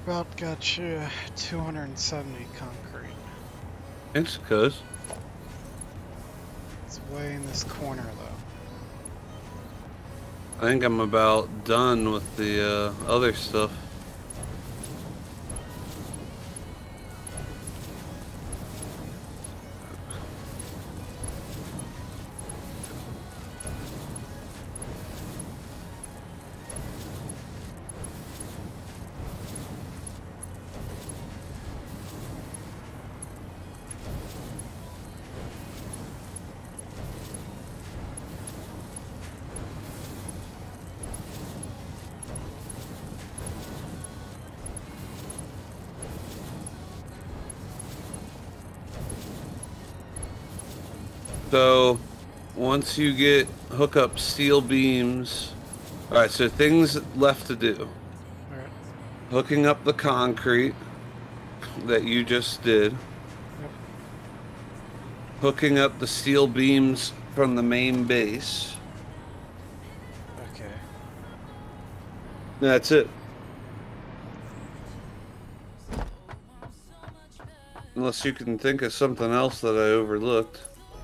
About got you 270 concrete. Thanks, cuz. It's way in this corner though. I think I'm about done with the other stuff. So, once you hook up steel beams, all right. So things left to do: Alright. hooking up the concrete that you just did, Yep. hooking up the steel beams from the main base. Okay. That's it. Unless you can think of something else that I overlooked.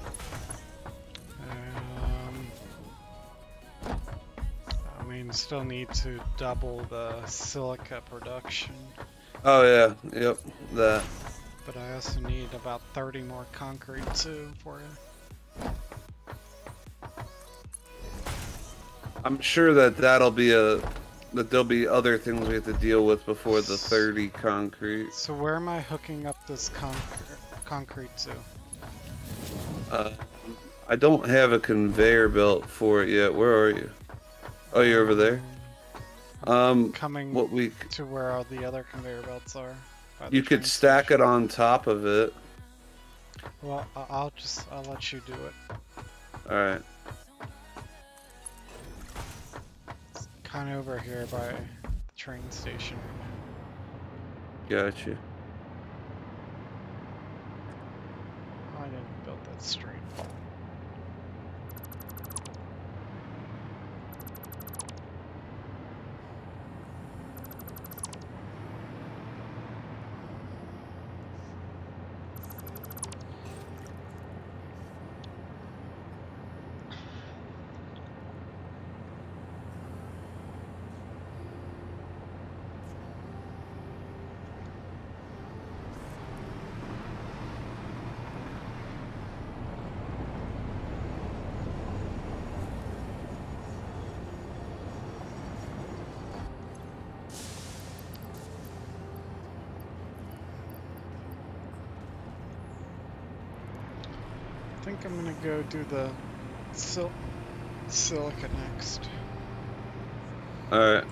I mean, still need to double the silica production, Oh yeah, yep, that. but I also need about 30 more concrete too for you. I'm sure that that'll be that there'll be other things we have to deal with before the 30 concrete. So where am I hooking up this concrete to? I don't have a conveyor belt for it yet. Where are you? Oh, you're over there. Coming What we to where all the other conveyor belts are. you could stack it on top of it. Well, I'll let you do it. All right. It's kind of over here by the train station. Gotcha. Oh, I didn't build that straight. I think I'm gonna go do the silica next. All right.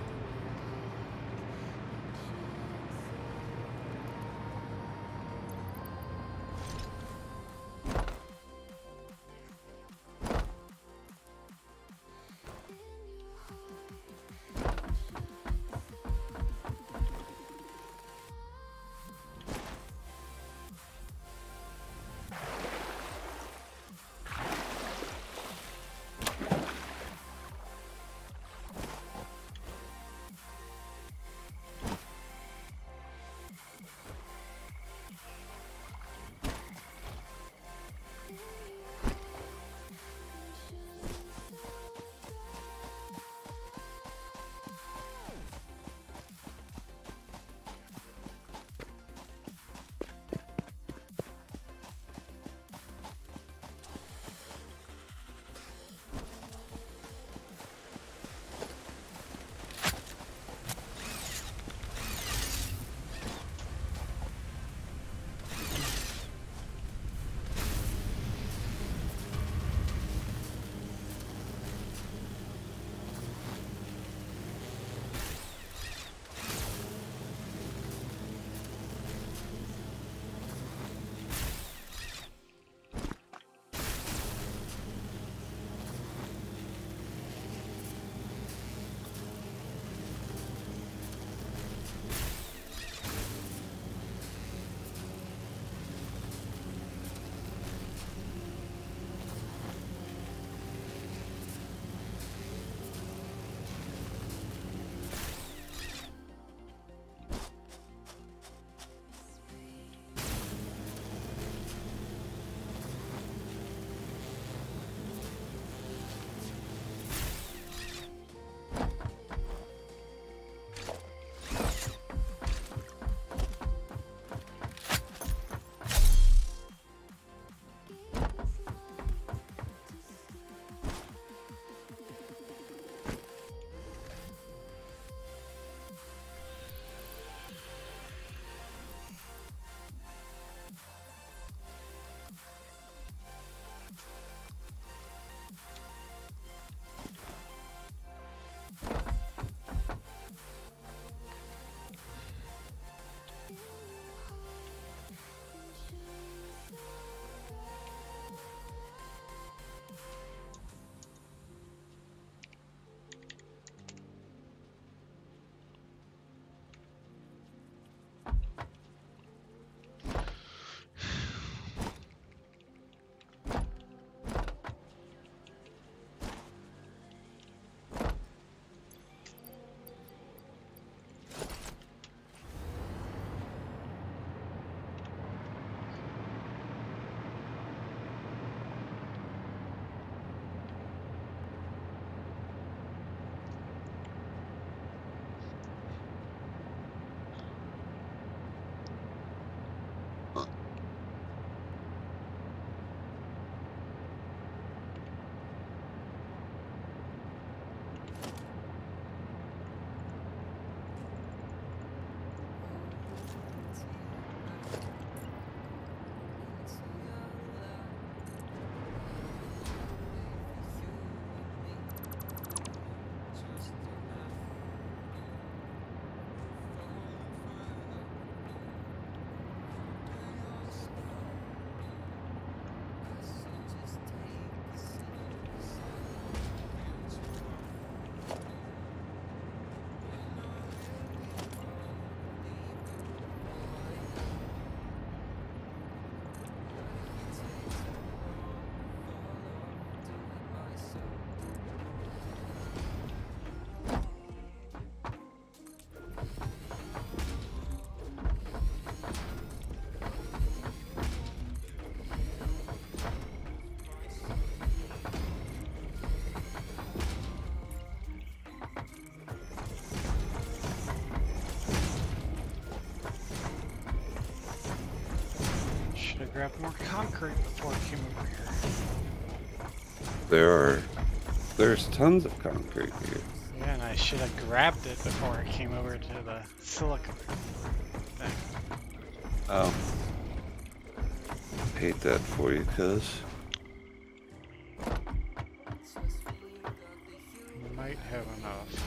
should have grabbed more concrete before I came over here. There's tons of concrete here. Yeah, and I should have grabbed it before I came over to the silica thing. Oh. Hate that for you, cuz. Might have enough.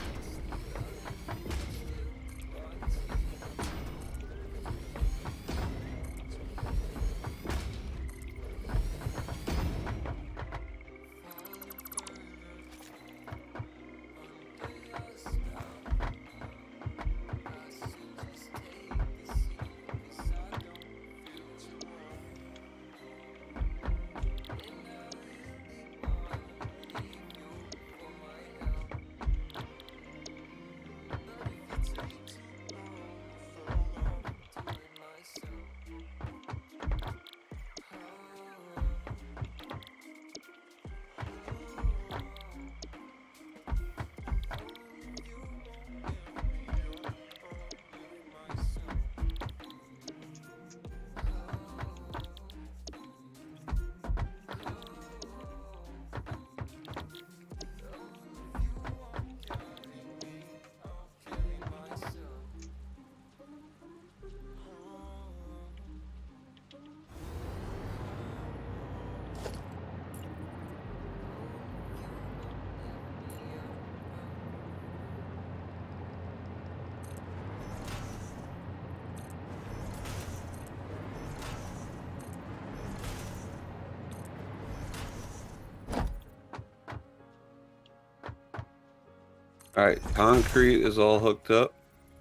Alright, concrete is all hooked up.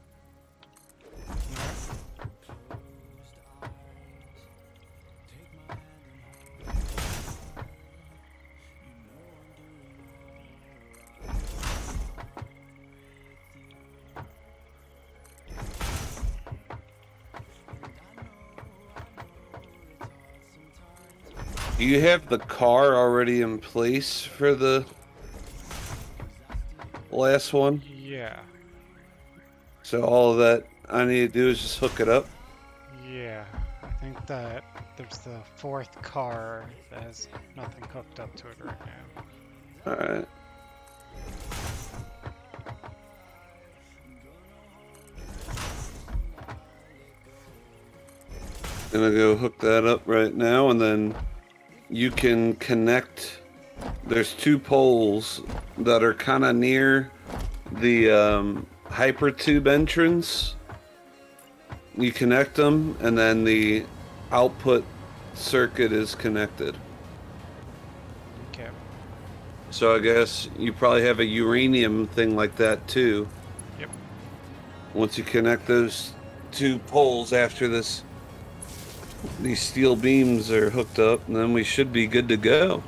Do you have the car already in place for the last one? Yeah. So all of that I need to do is just hook it up? Yeah. I think that there's the fourth car that has nothing hooked up to it right now. Alright. Gonna go hook that up right now, and then you can connect. There's two poles that are kind of near the hypertube entrance. You connect them, and then the output circuit is connected. Okay. So I guess you probably have a uranium thing like that too. Yep. Once you connect those two poles after these steel beams are hooked up, and then we should be good to go.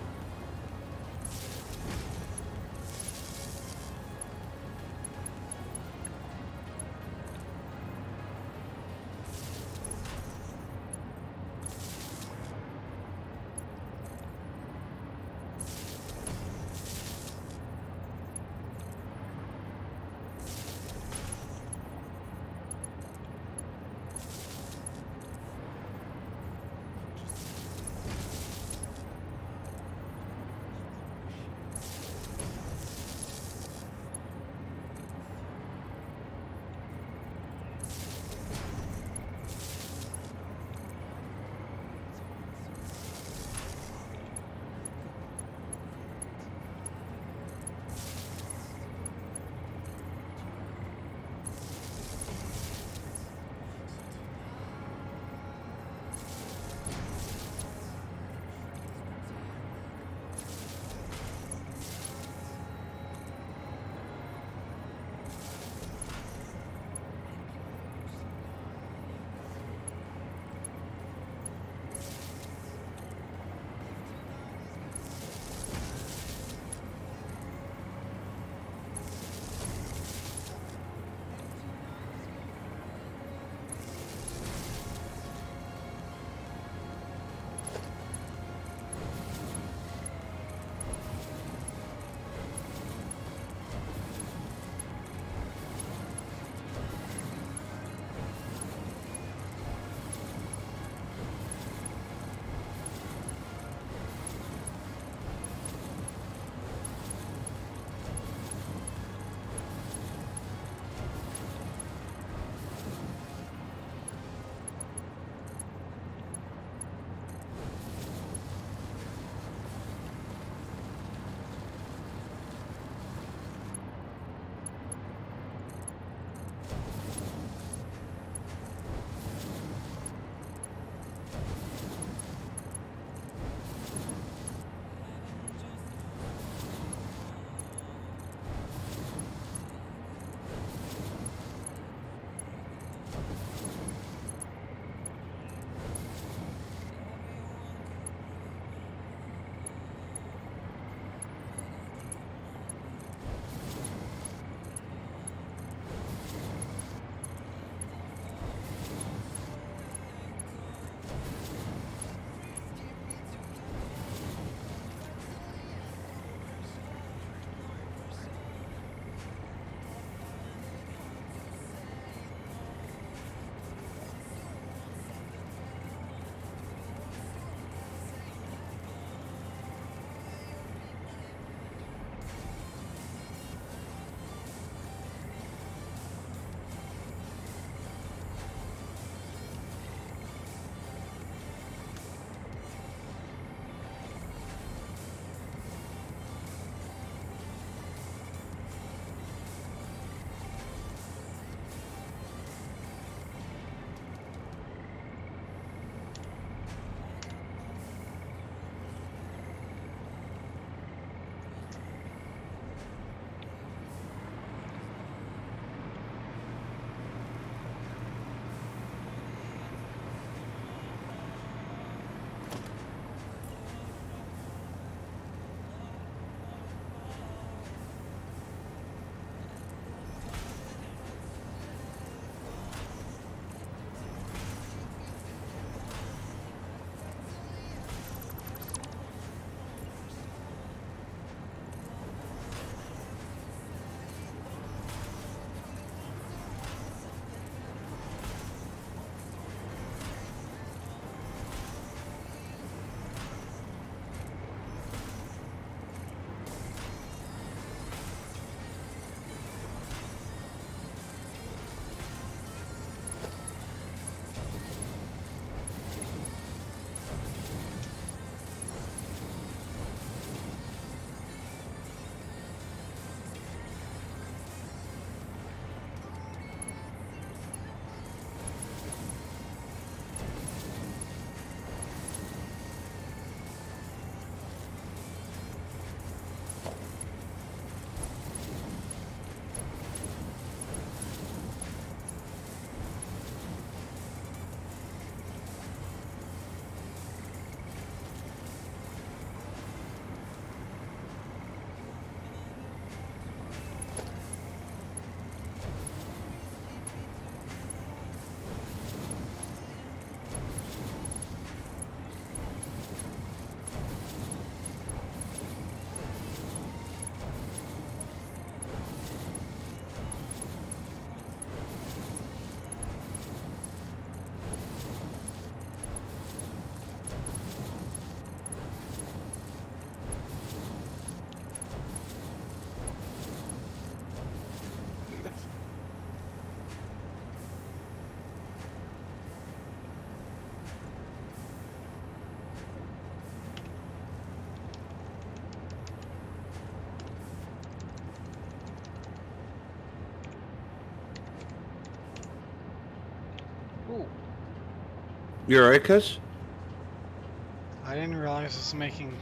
You alright, cuz? I didn't realize it was making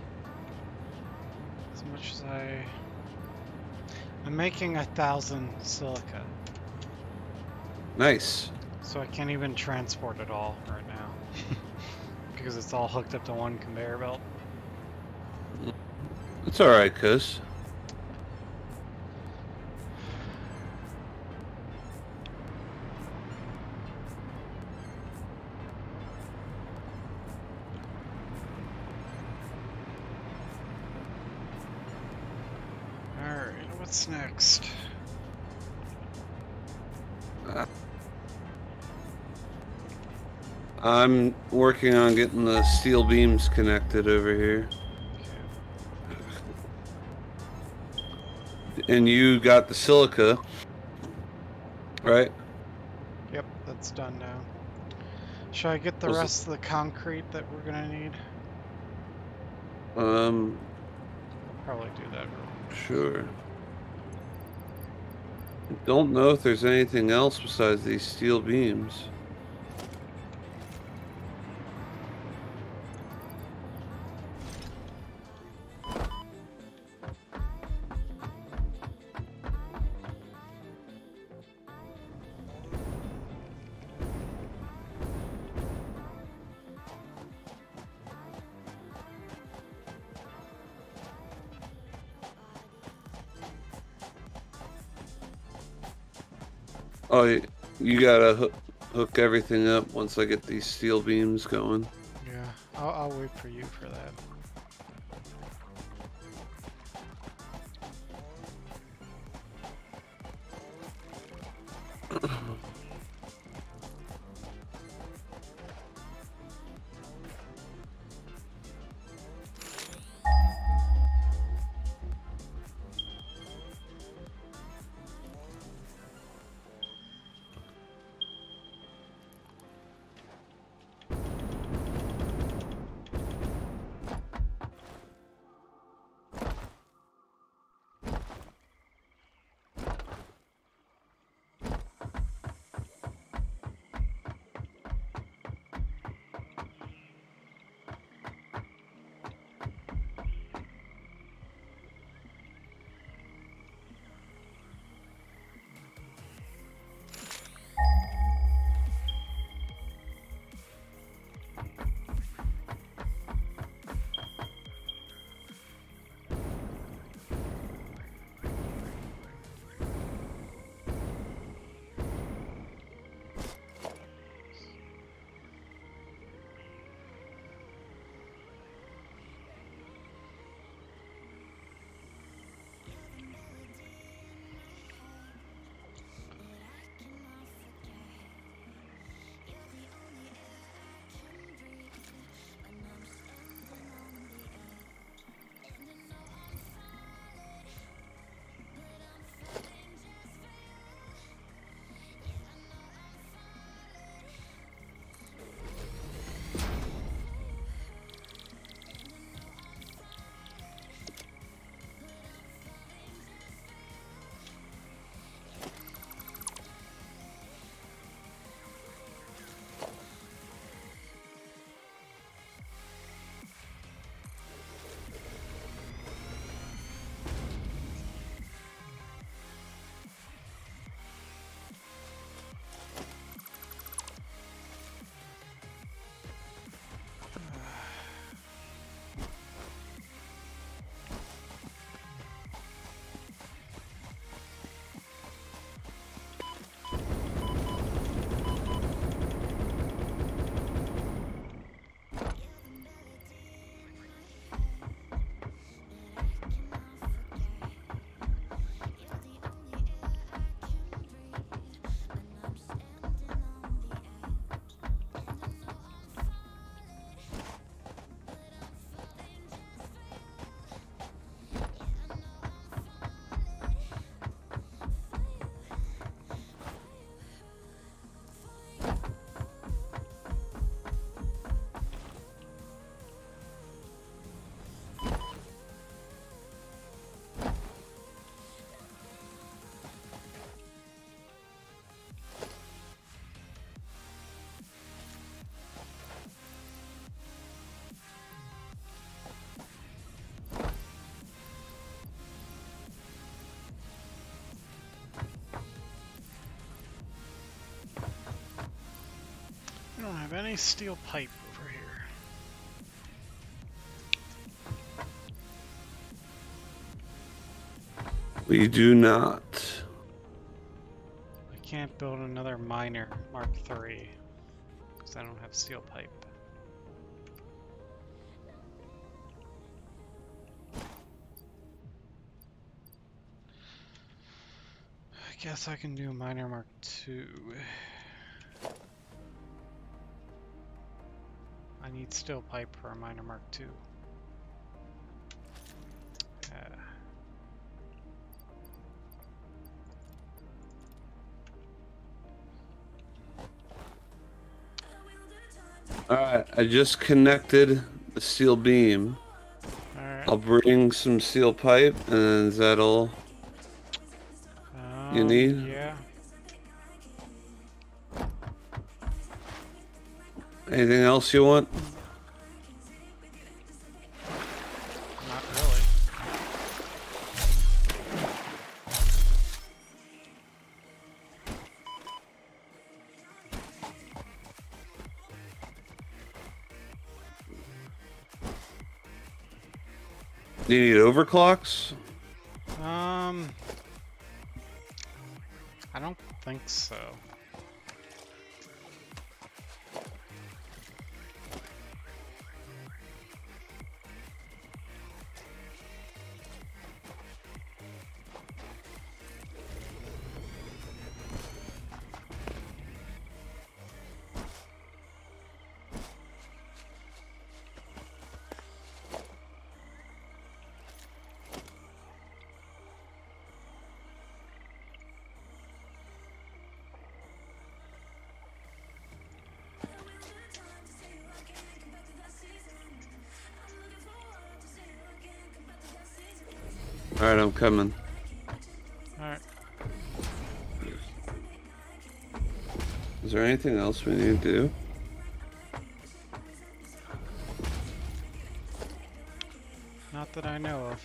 as much as I'm making 1,000 silica, Nice. so I can't even transport it all right now because it's all hooked up to one conveyor belt. It's alright, cuz. Alright, what's next? I'm working on getting the steel beams connected over here. And you got the silica, right? Yep, that's done now. Should I get the rest of the concrete that we're gonna need? I'll probably do that real quick. Sure. Don't know if there's anything else besides these steel beams. Oh, you gotta hook everything up once I get these steel beams going. Yeah, I'll wait for you for that. have any steel pipe over here. We do not. I can't build another miner Mark III because I don't have steel pipe. I guess I can do miner Mark II. I need steel pipe for a miner Mark II. Alright, I just connected the steel beam. Alright. I'll bring some steel pipe, and is that all you need? Yeah. Anything else you want? Not really. Do you need overclocks? I don't think so. Alright, I'm coming. Alright. Is there anything else we need to do? Not that I know of.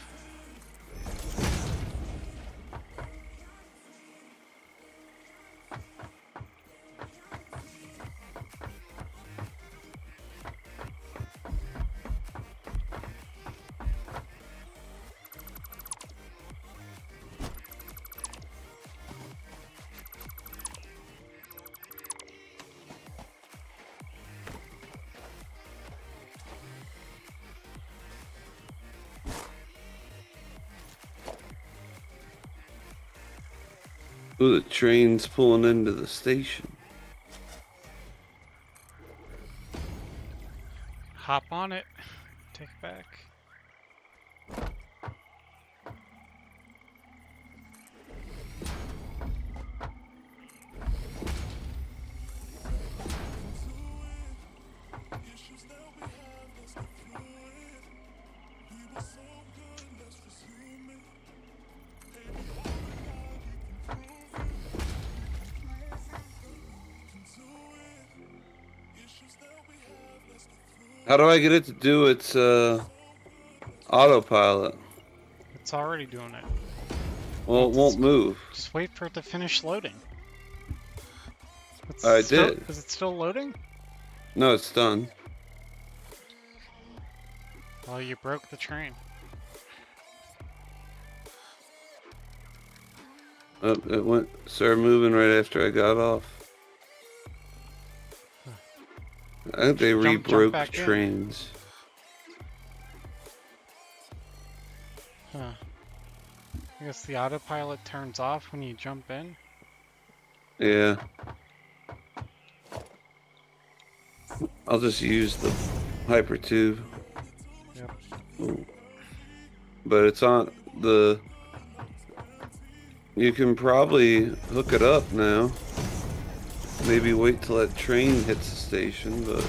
Ooh, the train's pulling into the station. Hop on it. Take it back. How do I get it to do its autopilot? It's already doing it. Well, it won't move. Just wait for it to finish loading. I did. Is it still loading? No, it's done. Well, you broke the train. Oh, it started moving right after I got off. I think they re-broke back in. trains. Huh. I guess the autopilot turns off when you jump in. Yeah. I'll just use the hyper tube. Yep. Ooh. But it's on the... You can probably hook it up now. Maybe wait till that train hits the station, but...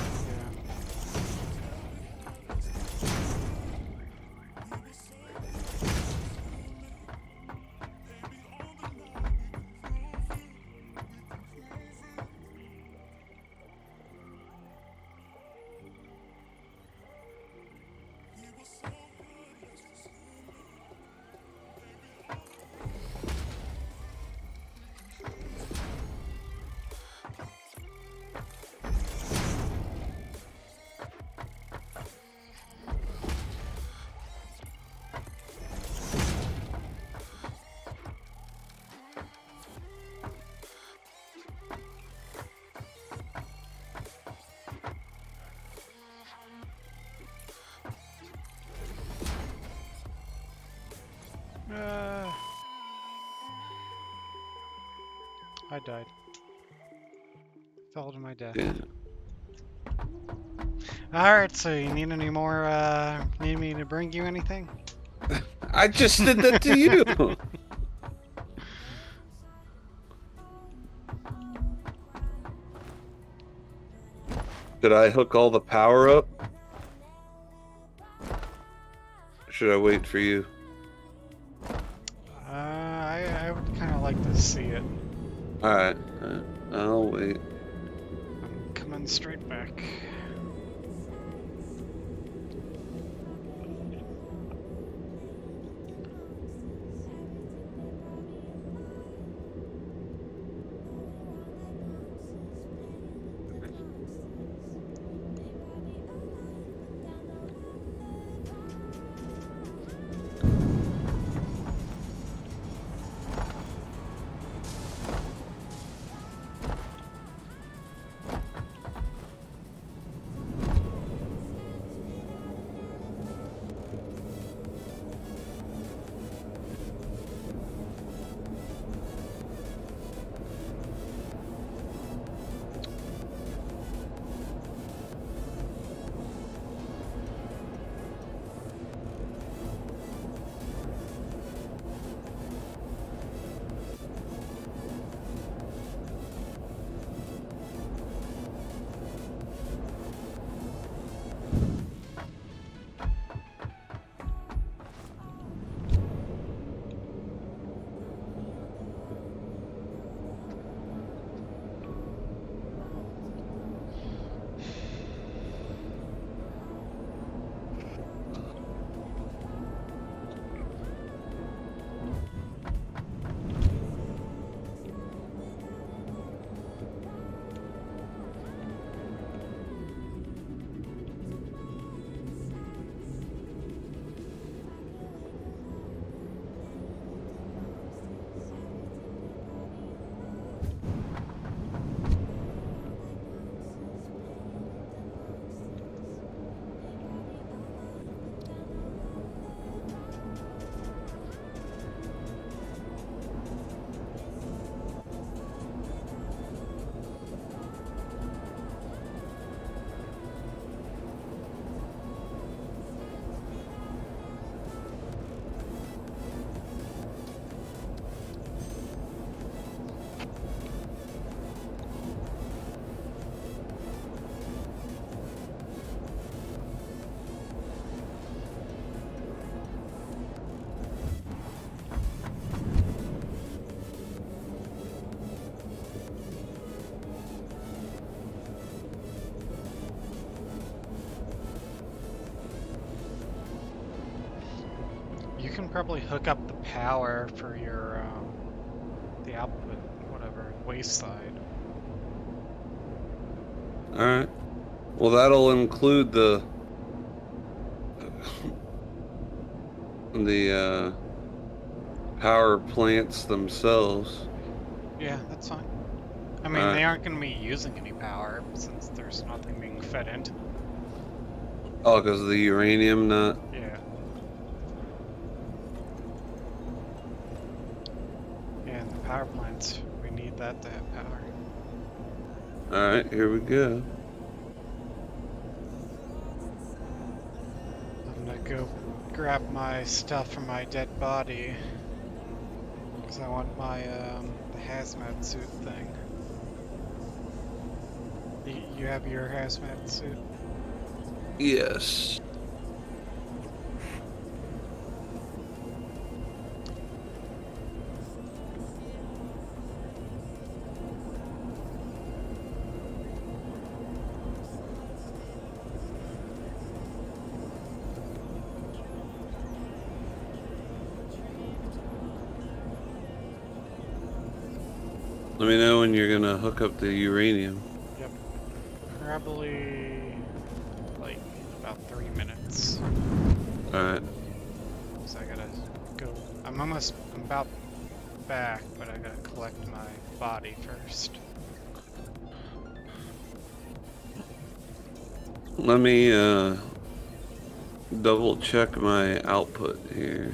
I died. Fell to my death. Yeah. Alright, so you need any more, need me to bring you anything? I just did that to you. Did I hook all the power up? Or should I wait for you? I would kind of like to see it. Alright. I'll wait. I'm coming straight back. You can probably hook up the power for your, the output, whatever, waste side. Alright. Well, that'll include the power plants themselves. Yeah, that's fine. I mean, they aren't going to be using any power since there's nothing being fed into them. Oh, because of the uranium nut? Yeah. Yeah, and the power plants, we need that to have power. Alright, here we go. I'm gonna go grab my stuff from my dead body. Because I want my, the hazmat suit thing. You have your hazmat suit? Yes. Let me know when you're gonna hook up the uranium. Yep. Probably like about 3 minutes. Alright. So I gotta go. I'm about back, but I gotta collect my body first. Let me double check my output here.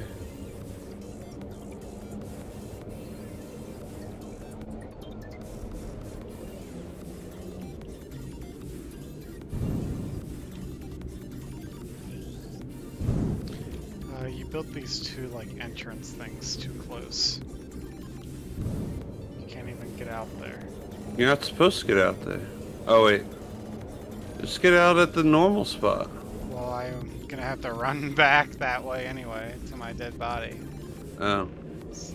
You built these two, like, entrance things too close. You can't even get out there. You're not supposed to get out there. Oh, wait. Just get out at the normal spot. Well, I'm gonna have to run back that way anyway, to my dead body. Oh. So...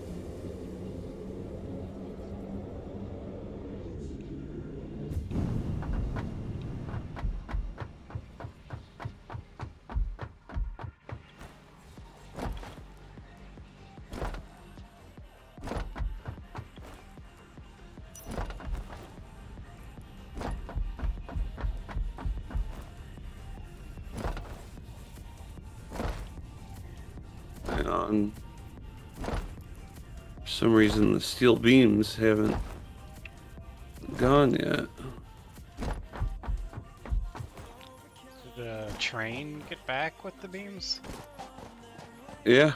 Hang on. For some reason, the steel beams haven't gone yet. Did the train get back with the beams? Yeah.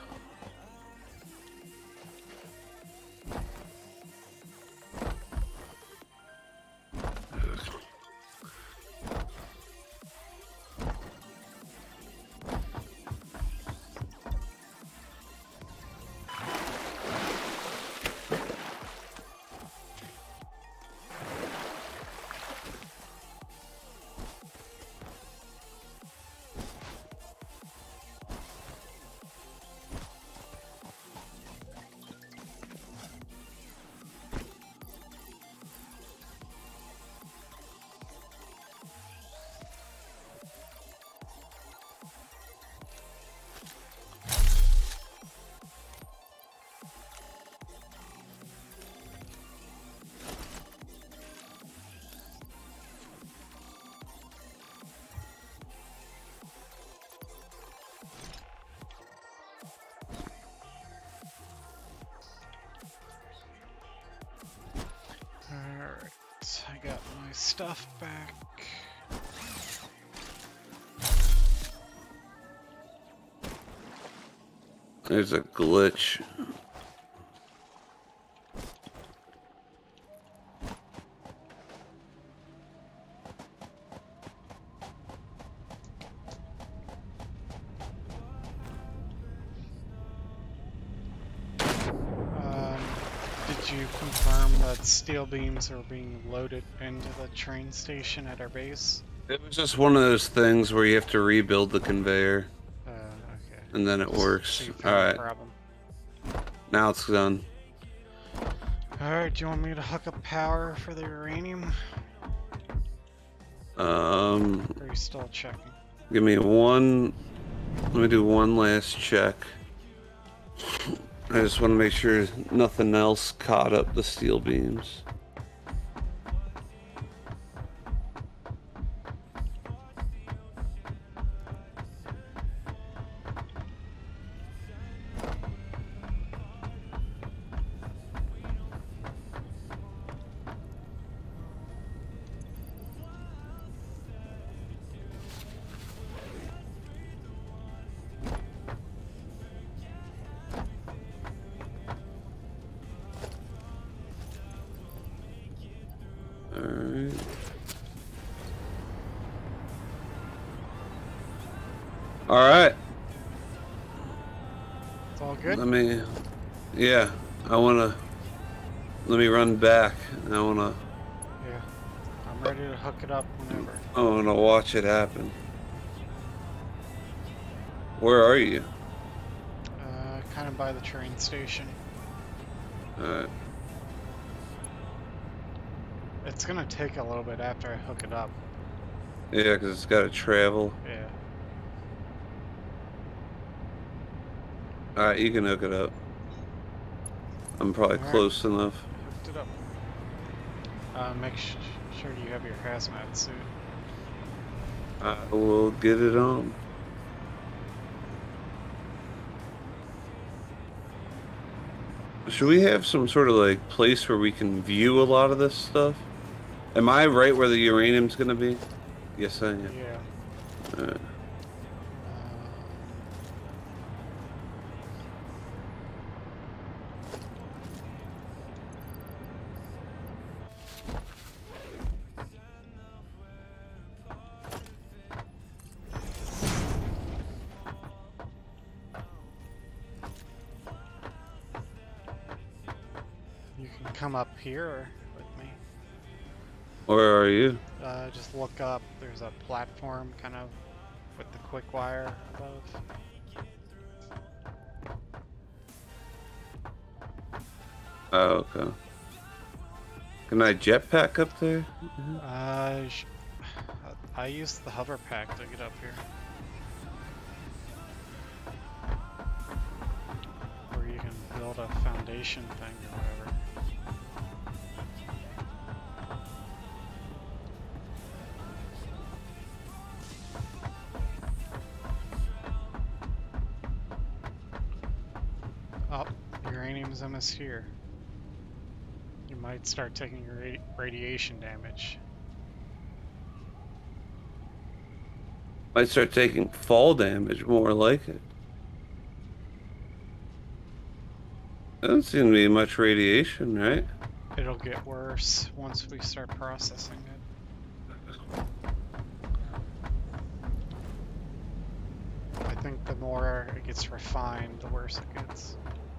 Alright, I got my stuff back. There's a glitch. Did you confirm that steel beams are being loaded into the train station at our base? It was just one of those things where you have to rebuild the conveyor, Okay. and then it works. So you found the Alright, problem. now it's done. Alright, do you want me to hook up power for the uranium? Or are you still checking? Give me one. Let me do one last check. I just want to make sure nothing else caught up the steel beams. Alright. Alright. It's all good? Let me. Yeah. Let me run back. I wanna. Yeah. I'm ready to hook it up whenever. I wanna watch it happen. Where are you? Kind of by the train station. Alright. It's gonna take a little bit after I hook it up. Yeah, because it's gotta travel. Yeah. Alright, you can hook it up. I'm probably Alright. close enough. Hooked it up. Make sure you have your hazmat suit. I will get it on. Should we have some sort of like place where we can view a lot of this stuff? Am I right where the uranium's gonna be? Yes, I am. Yeah. Alright. come up here with me. Where are you? Just look up. There's a platform kind of with the quick wire above. Oh, okay. Can I jetpack up there? I use the hover pack to get up here. Or you can build a foundation thing or whatever. Oh, uranium's almost here. You might start taking radiation damage. Might start taking fall damage, more like it. Doesn't seem to be much radiation, right? It'll get worse once we start processing it. I think the more it gets refined, the worse it gets.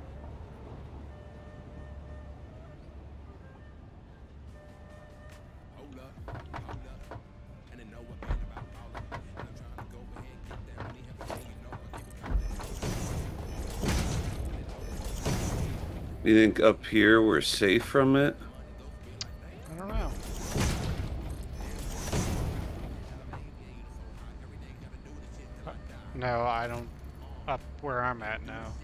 You think up here we're safe from it? I don't know. No, I don't. Up where I'm at now.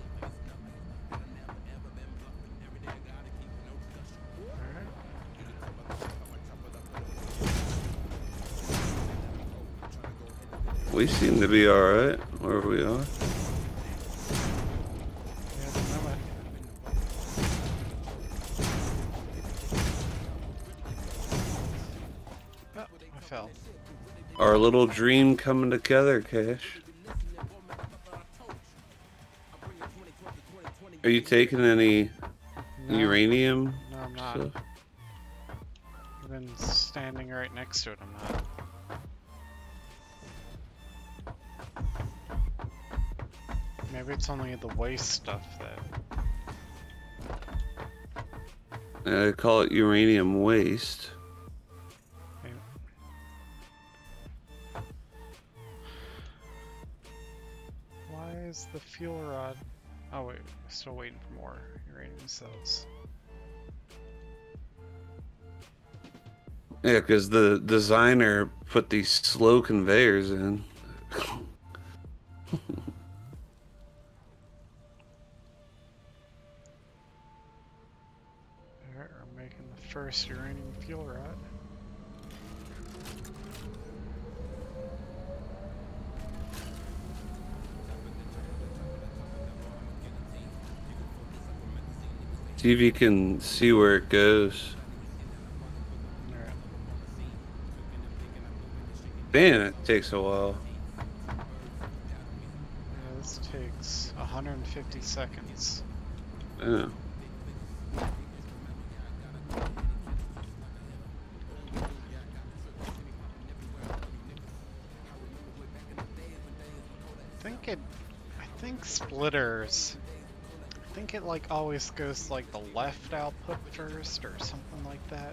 We seem to be alright where we are. Fell. Our little dream coming together, Cash. Are you taking any uranium? No, I'm not. Stuff? I've been standing right next to it. I'm not. Maybe it's only the waste stuff that. I call it uranium waste. Is the fuel rod? Oh wait, still waiting for more uranium cells. Yeah, because the designer put these slow conveyors in. Alright, we're making the first uranium fuel rod. See if you can see where it goes. Alright. Man, it takes a while. Yeah, this takes 150 seconds. Yeah. I think splitters. I think it like always goes to, like the left output first or something like that.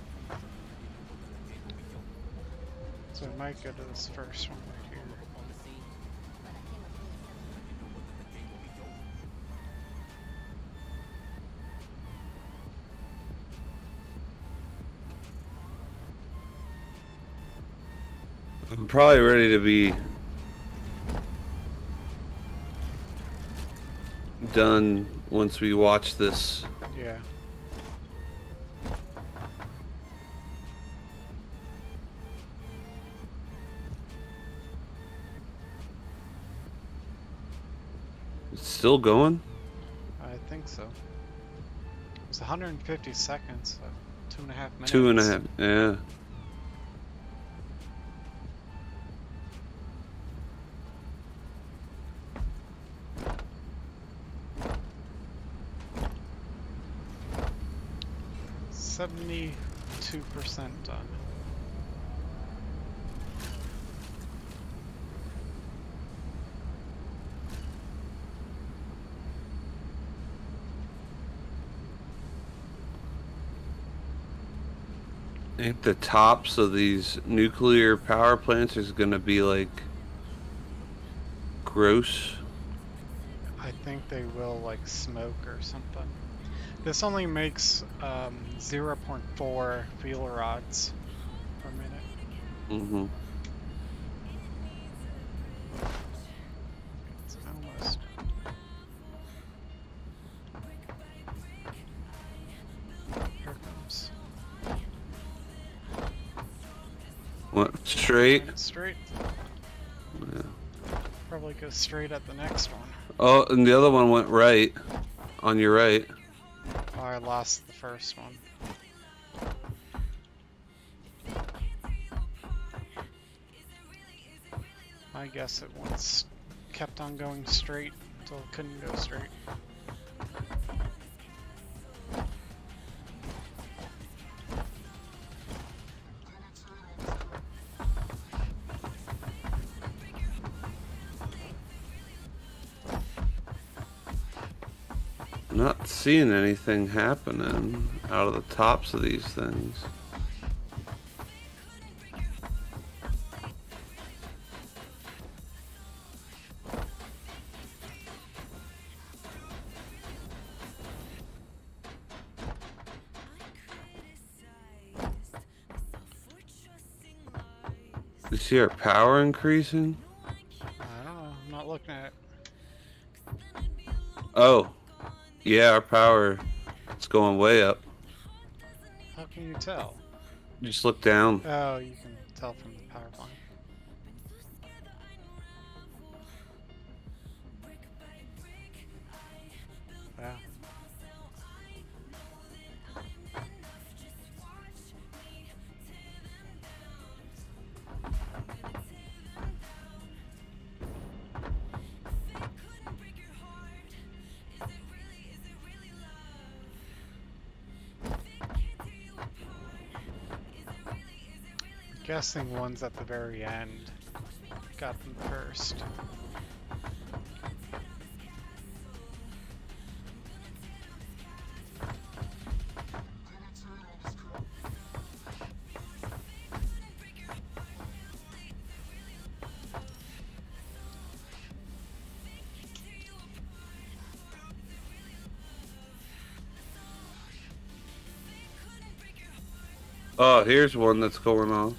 So it might go to this first one right here. I'm probably ready to be done once we watch this. Yeah. It's still going? I think so. It was 150 seconds, so 2.5 minutes. 2.5, yeah. %2 done. I think the tops of these nuclear power plants is gonna be like gross. I think they will like smoke or something. This only makes 0.4 fuel rods per minute. Mm-hmm. It's almost. Here it comes. What, straight? Went straight. Yeah. Probably go straight at the next one. Oh, and the other one went right. On your right. Oh, I lost the first one. I guess it once kept on going straight until it couldn't go straight. Not seeing anything happening out of the tops of these things. You see our power increasing? I don't know. I'm not looking at it. Oh, yeah, our power is going way up. How can you tell? Just look down. Oh, you can tell from the power line. Wow. Guessing one's at the very end. Got them first. Oh, here's one that's going off.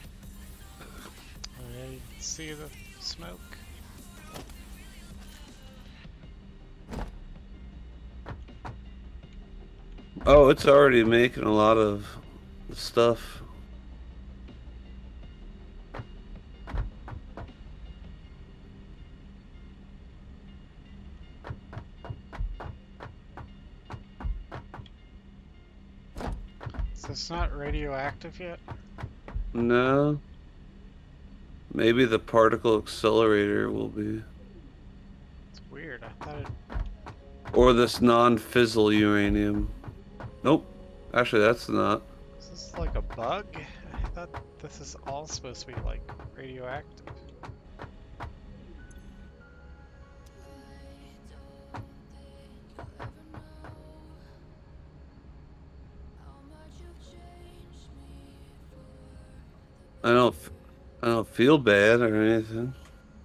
I see the smoke. Oh, it's already making a lot of stuff. So it's not radioactive yet? No. Maybe the particle accelerator will be. It's weird. I thought it. Or this non-fissile uranium. Nope. Actually, that's not. Is this like a bug? I thought this is all supposed to be like radioactive. I don't feel bad or anything.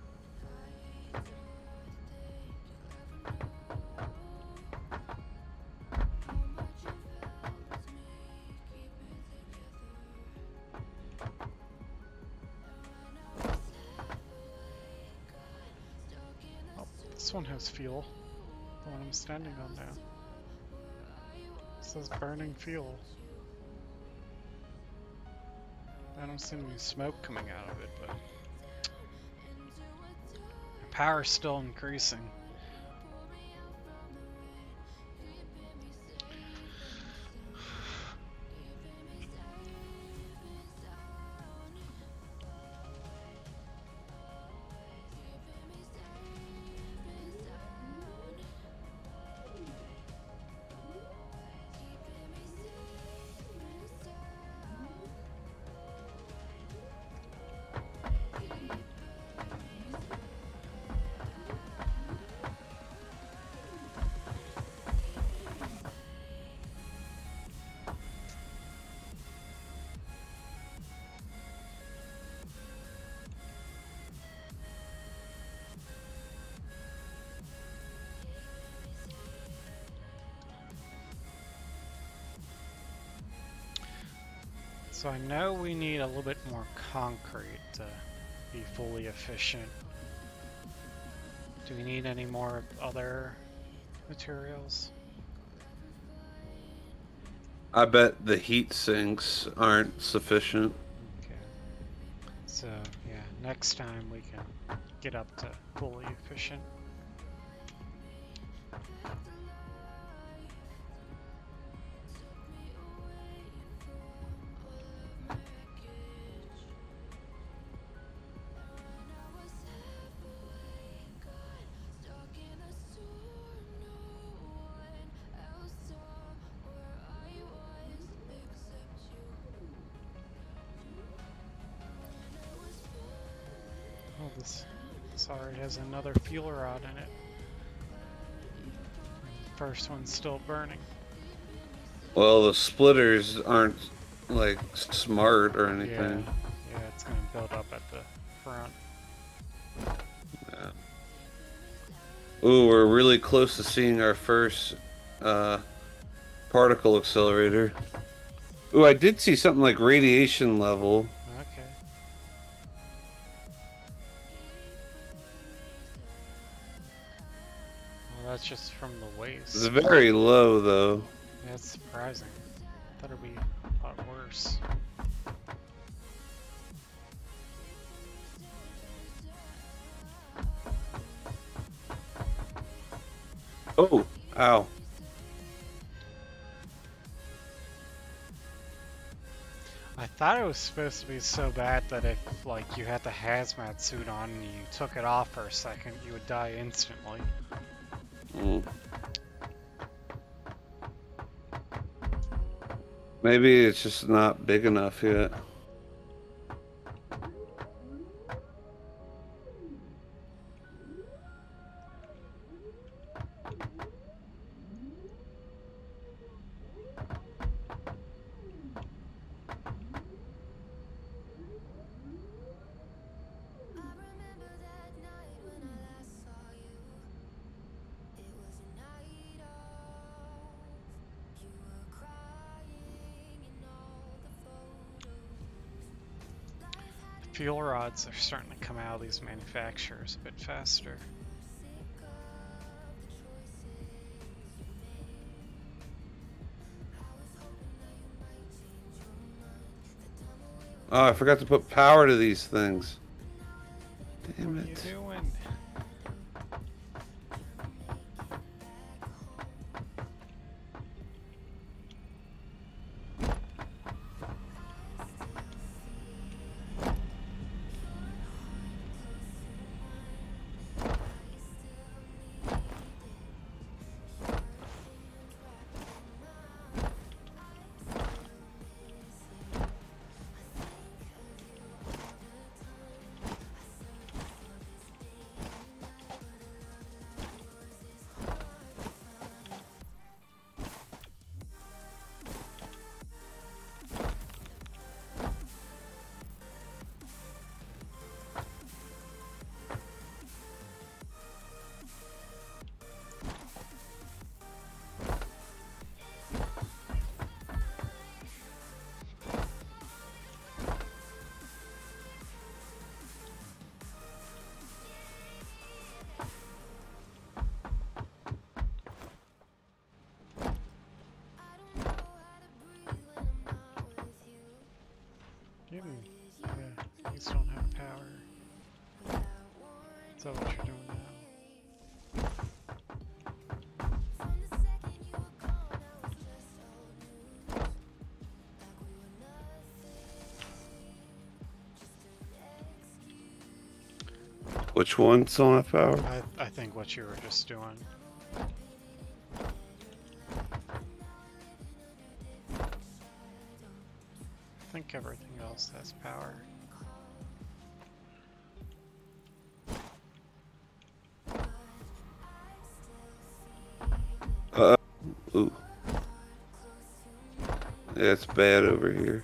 Oh, this one has fuel. The one I'm standing on now. It says burning fuel. I don't see any smoke coming out of it, but the power's still increasing. So I know we need a little bit more concrete to be fully efficient. Do we need any more other materials? I bet the heat sinks aren't sufficient. Okay. So yeah, next time we can get up to fully efficient. Oh, this already has another fuel rod in it. The first one's still burning. Well, the splitters aren't like smart or anything. Yeah, it's gonna build up at the front. Yeah. Ooh, we're really close to seeing our first particle accelerator. Ooh, I did see something like radiation level. Okay. Well, that's just from the waste. It's very low, though. That's surprising. I thought it'd be a lot worse. Oh, ow. I thought it was supposed to be so bad that if, like, you had the hazmat suit on and you took it off for a second, you would die instantly. Mm. Maybe it's just not big enough yet. Fuel rods are starting to come out of these manufacturers a bit faster. Oh, I forgot to put power to these things. Damn What are it. you doing? Yeah, these don't have power. Is that what you're doing now? Which one's don't have power? I think what you were just doing. I think everything else has power. Ooh. Yeah, it's bad over here.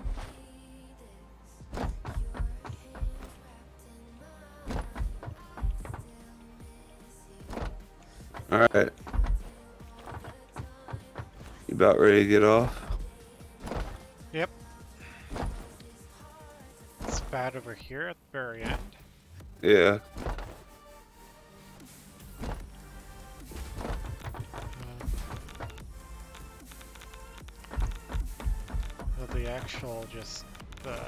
Alright. You about ready to get off? Yep. pad over here at the very end. Yeah. Well, the actual just the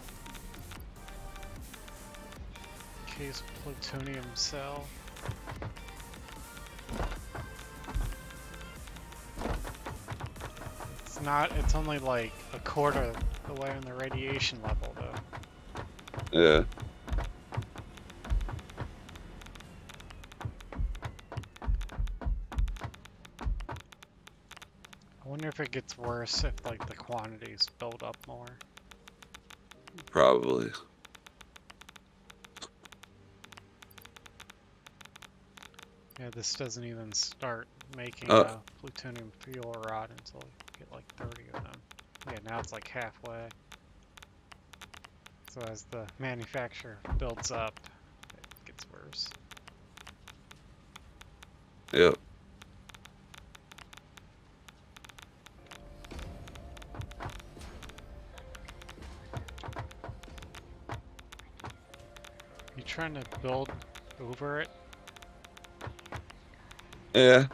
case plutonium cell. It's not, it's only like a quarter the way on the radiation level though. Yeah. I wonder if it gets worse if like the quantities build up more. Probably. Yeah, this doesn't even start making plutonium fuel rod until you get like 30 of them. Yeah, now it's like halfway. So as the manufacturer builds up, it gets worse. Yep. You trying to build over it? Yeah.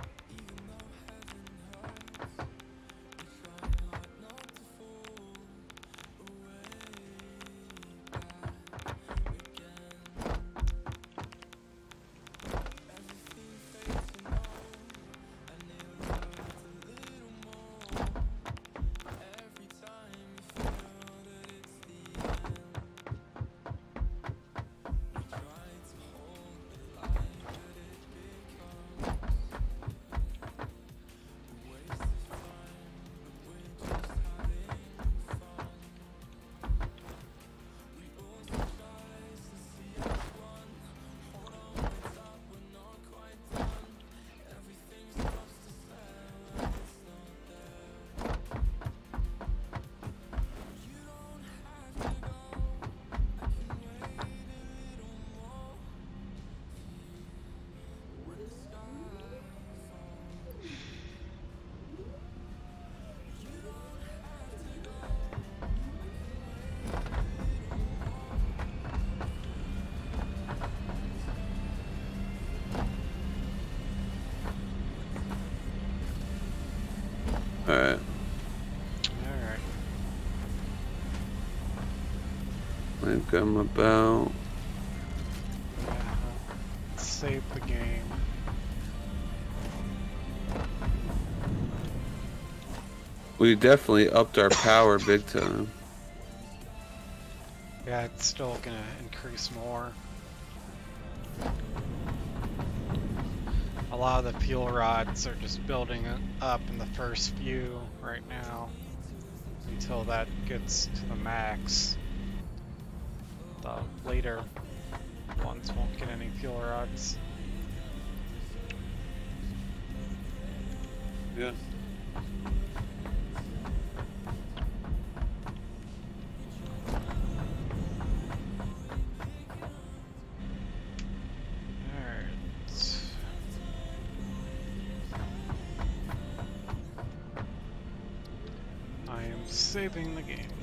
Alright. Alright. I think I'm about... Yeah, let's save the game. We definitely upped our power big time. Yeah, it's still gonna increase more. A lot of the fuel rods are just building up in the first few right now until that gets to the max. The later ones won't get any fuel rods. Yeah. Saving the game.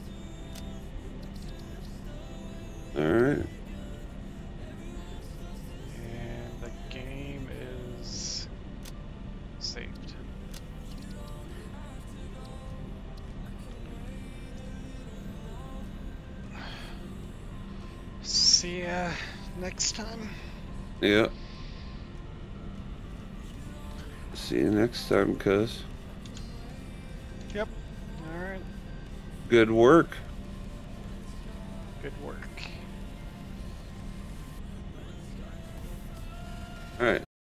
Alright. And the game is saved. See ya next time. Yep. See you next time, cuz. Yep. Alright. Good work. Good work. Alright.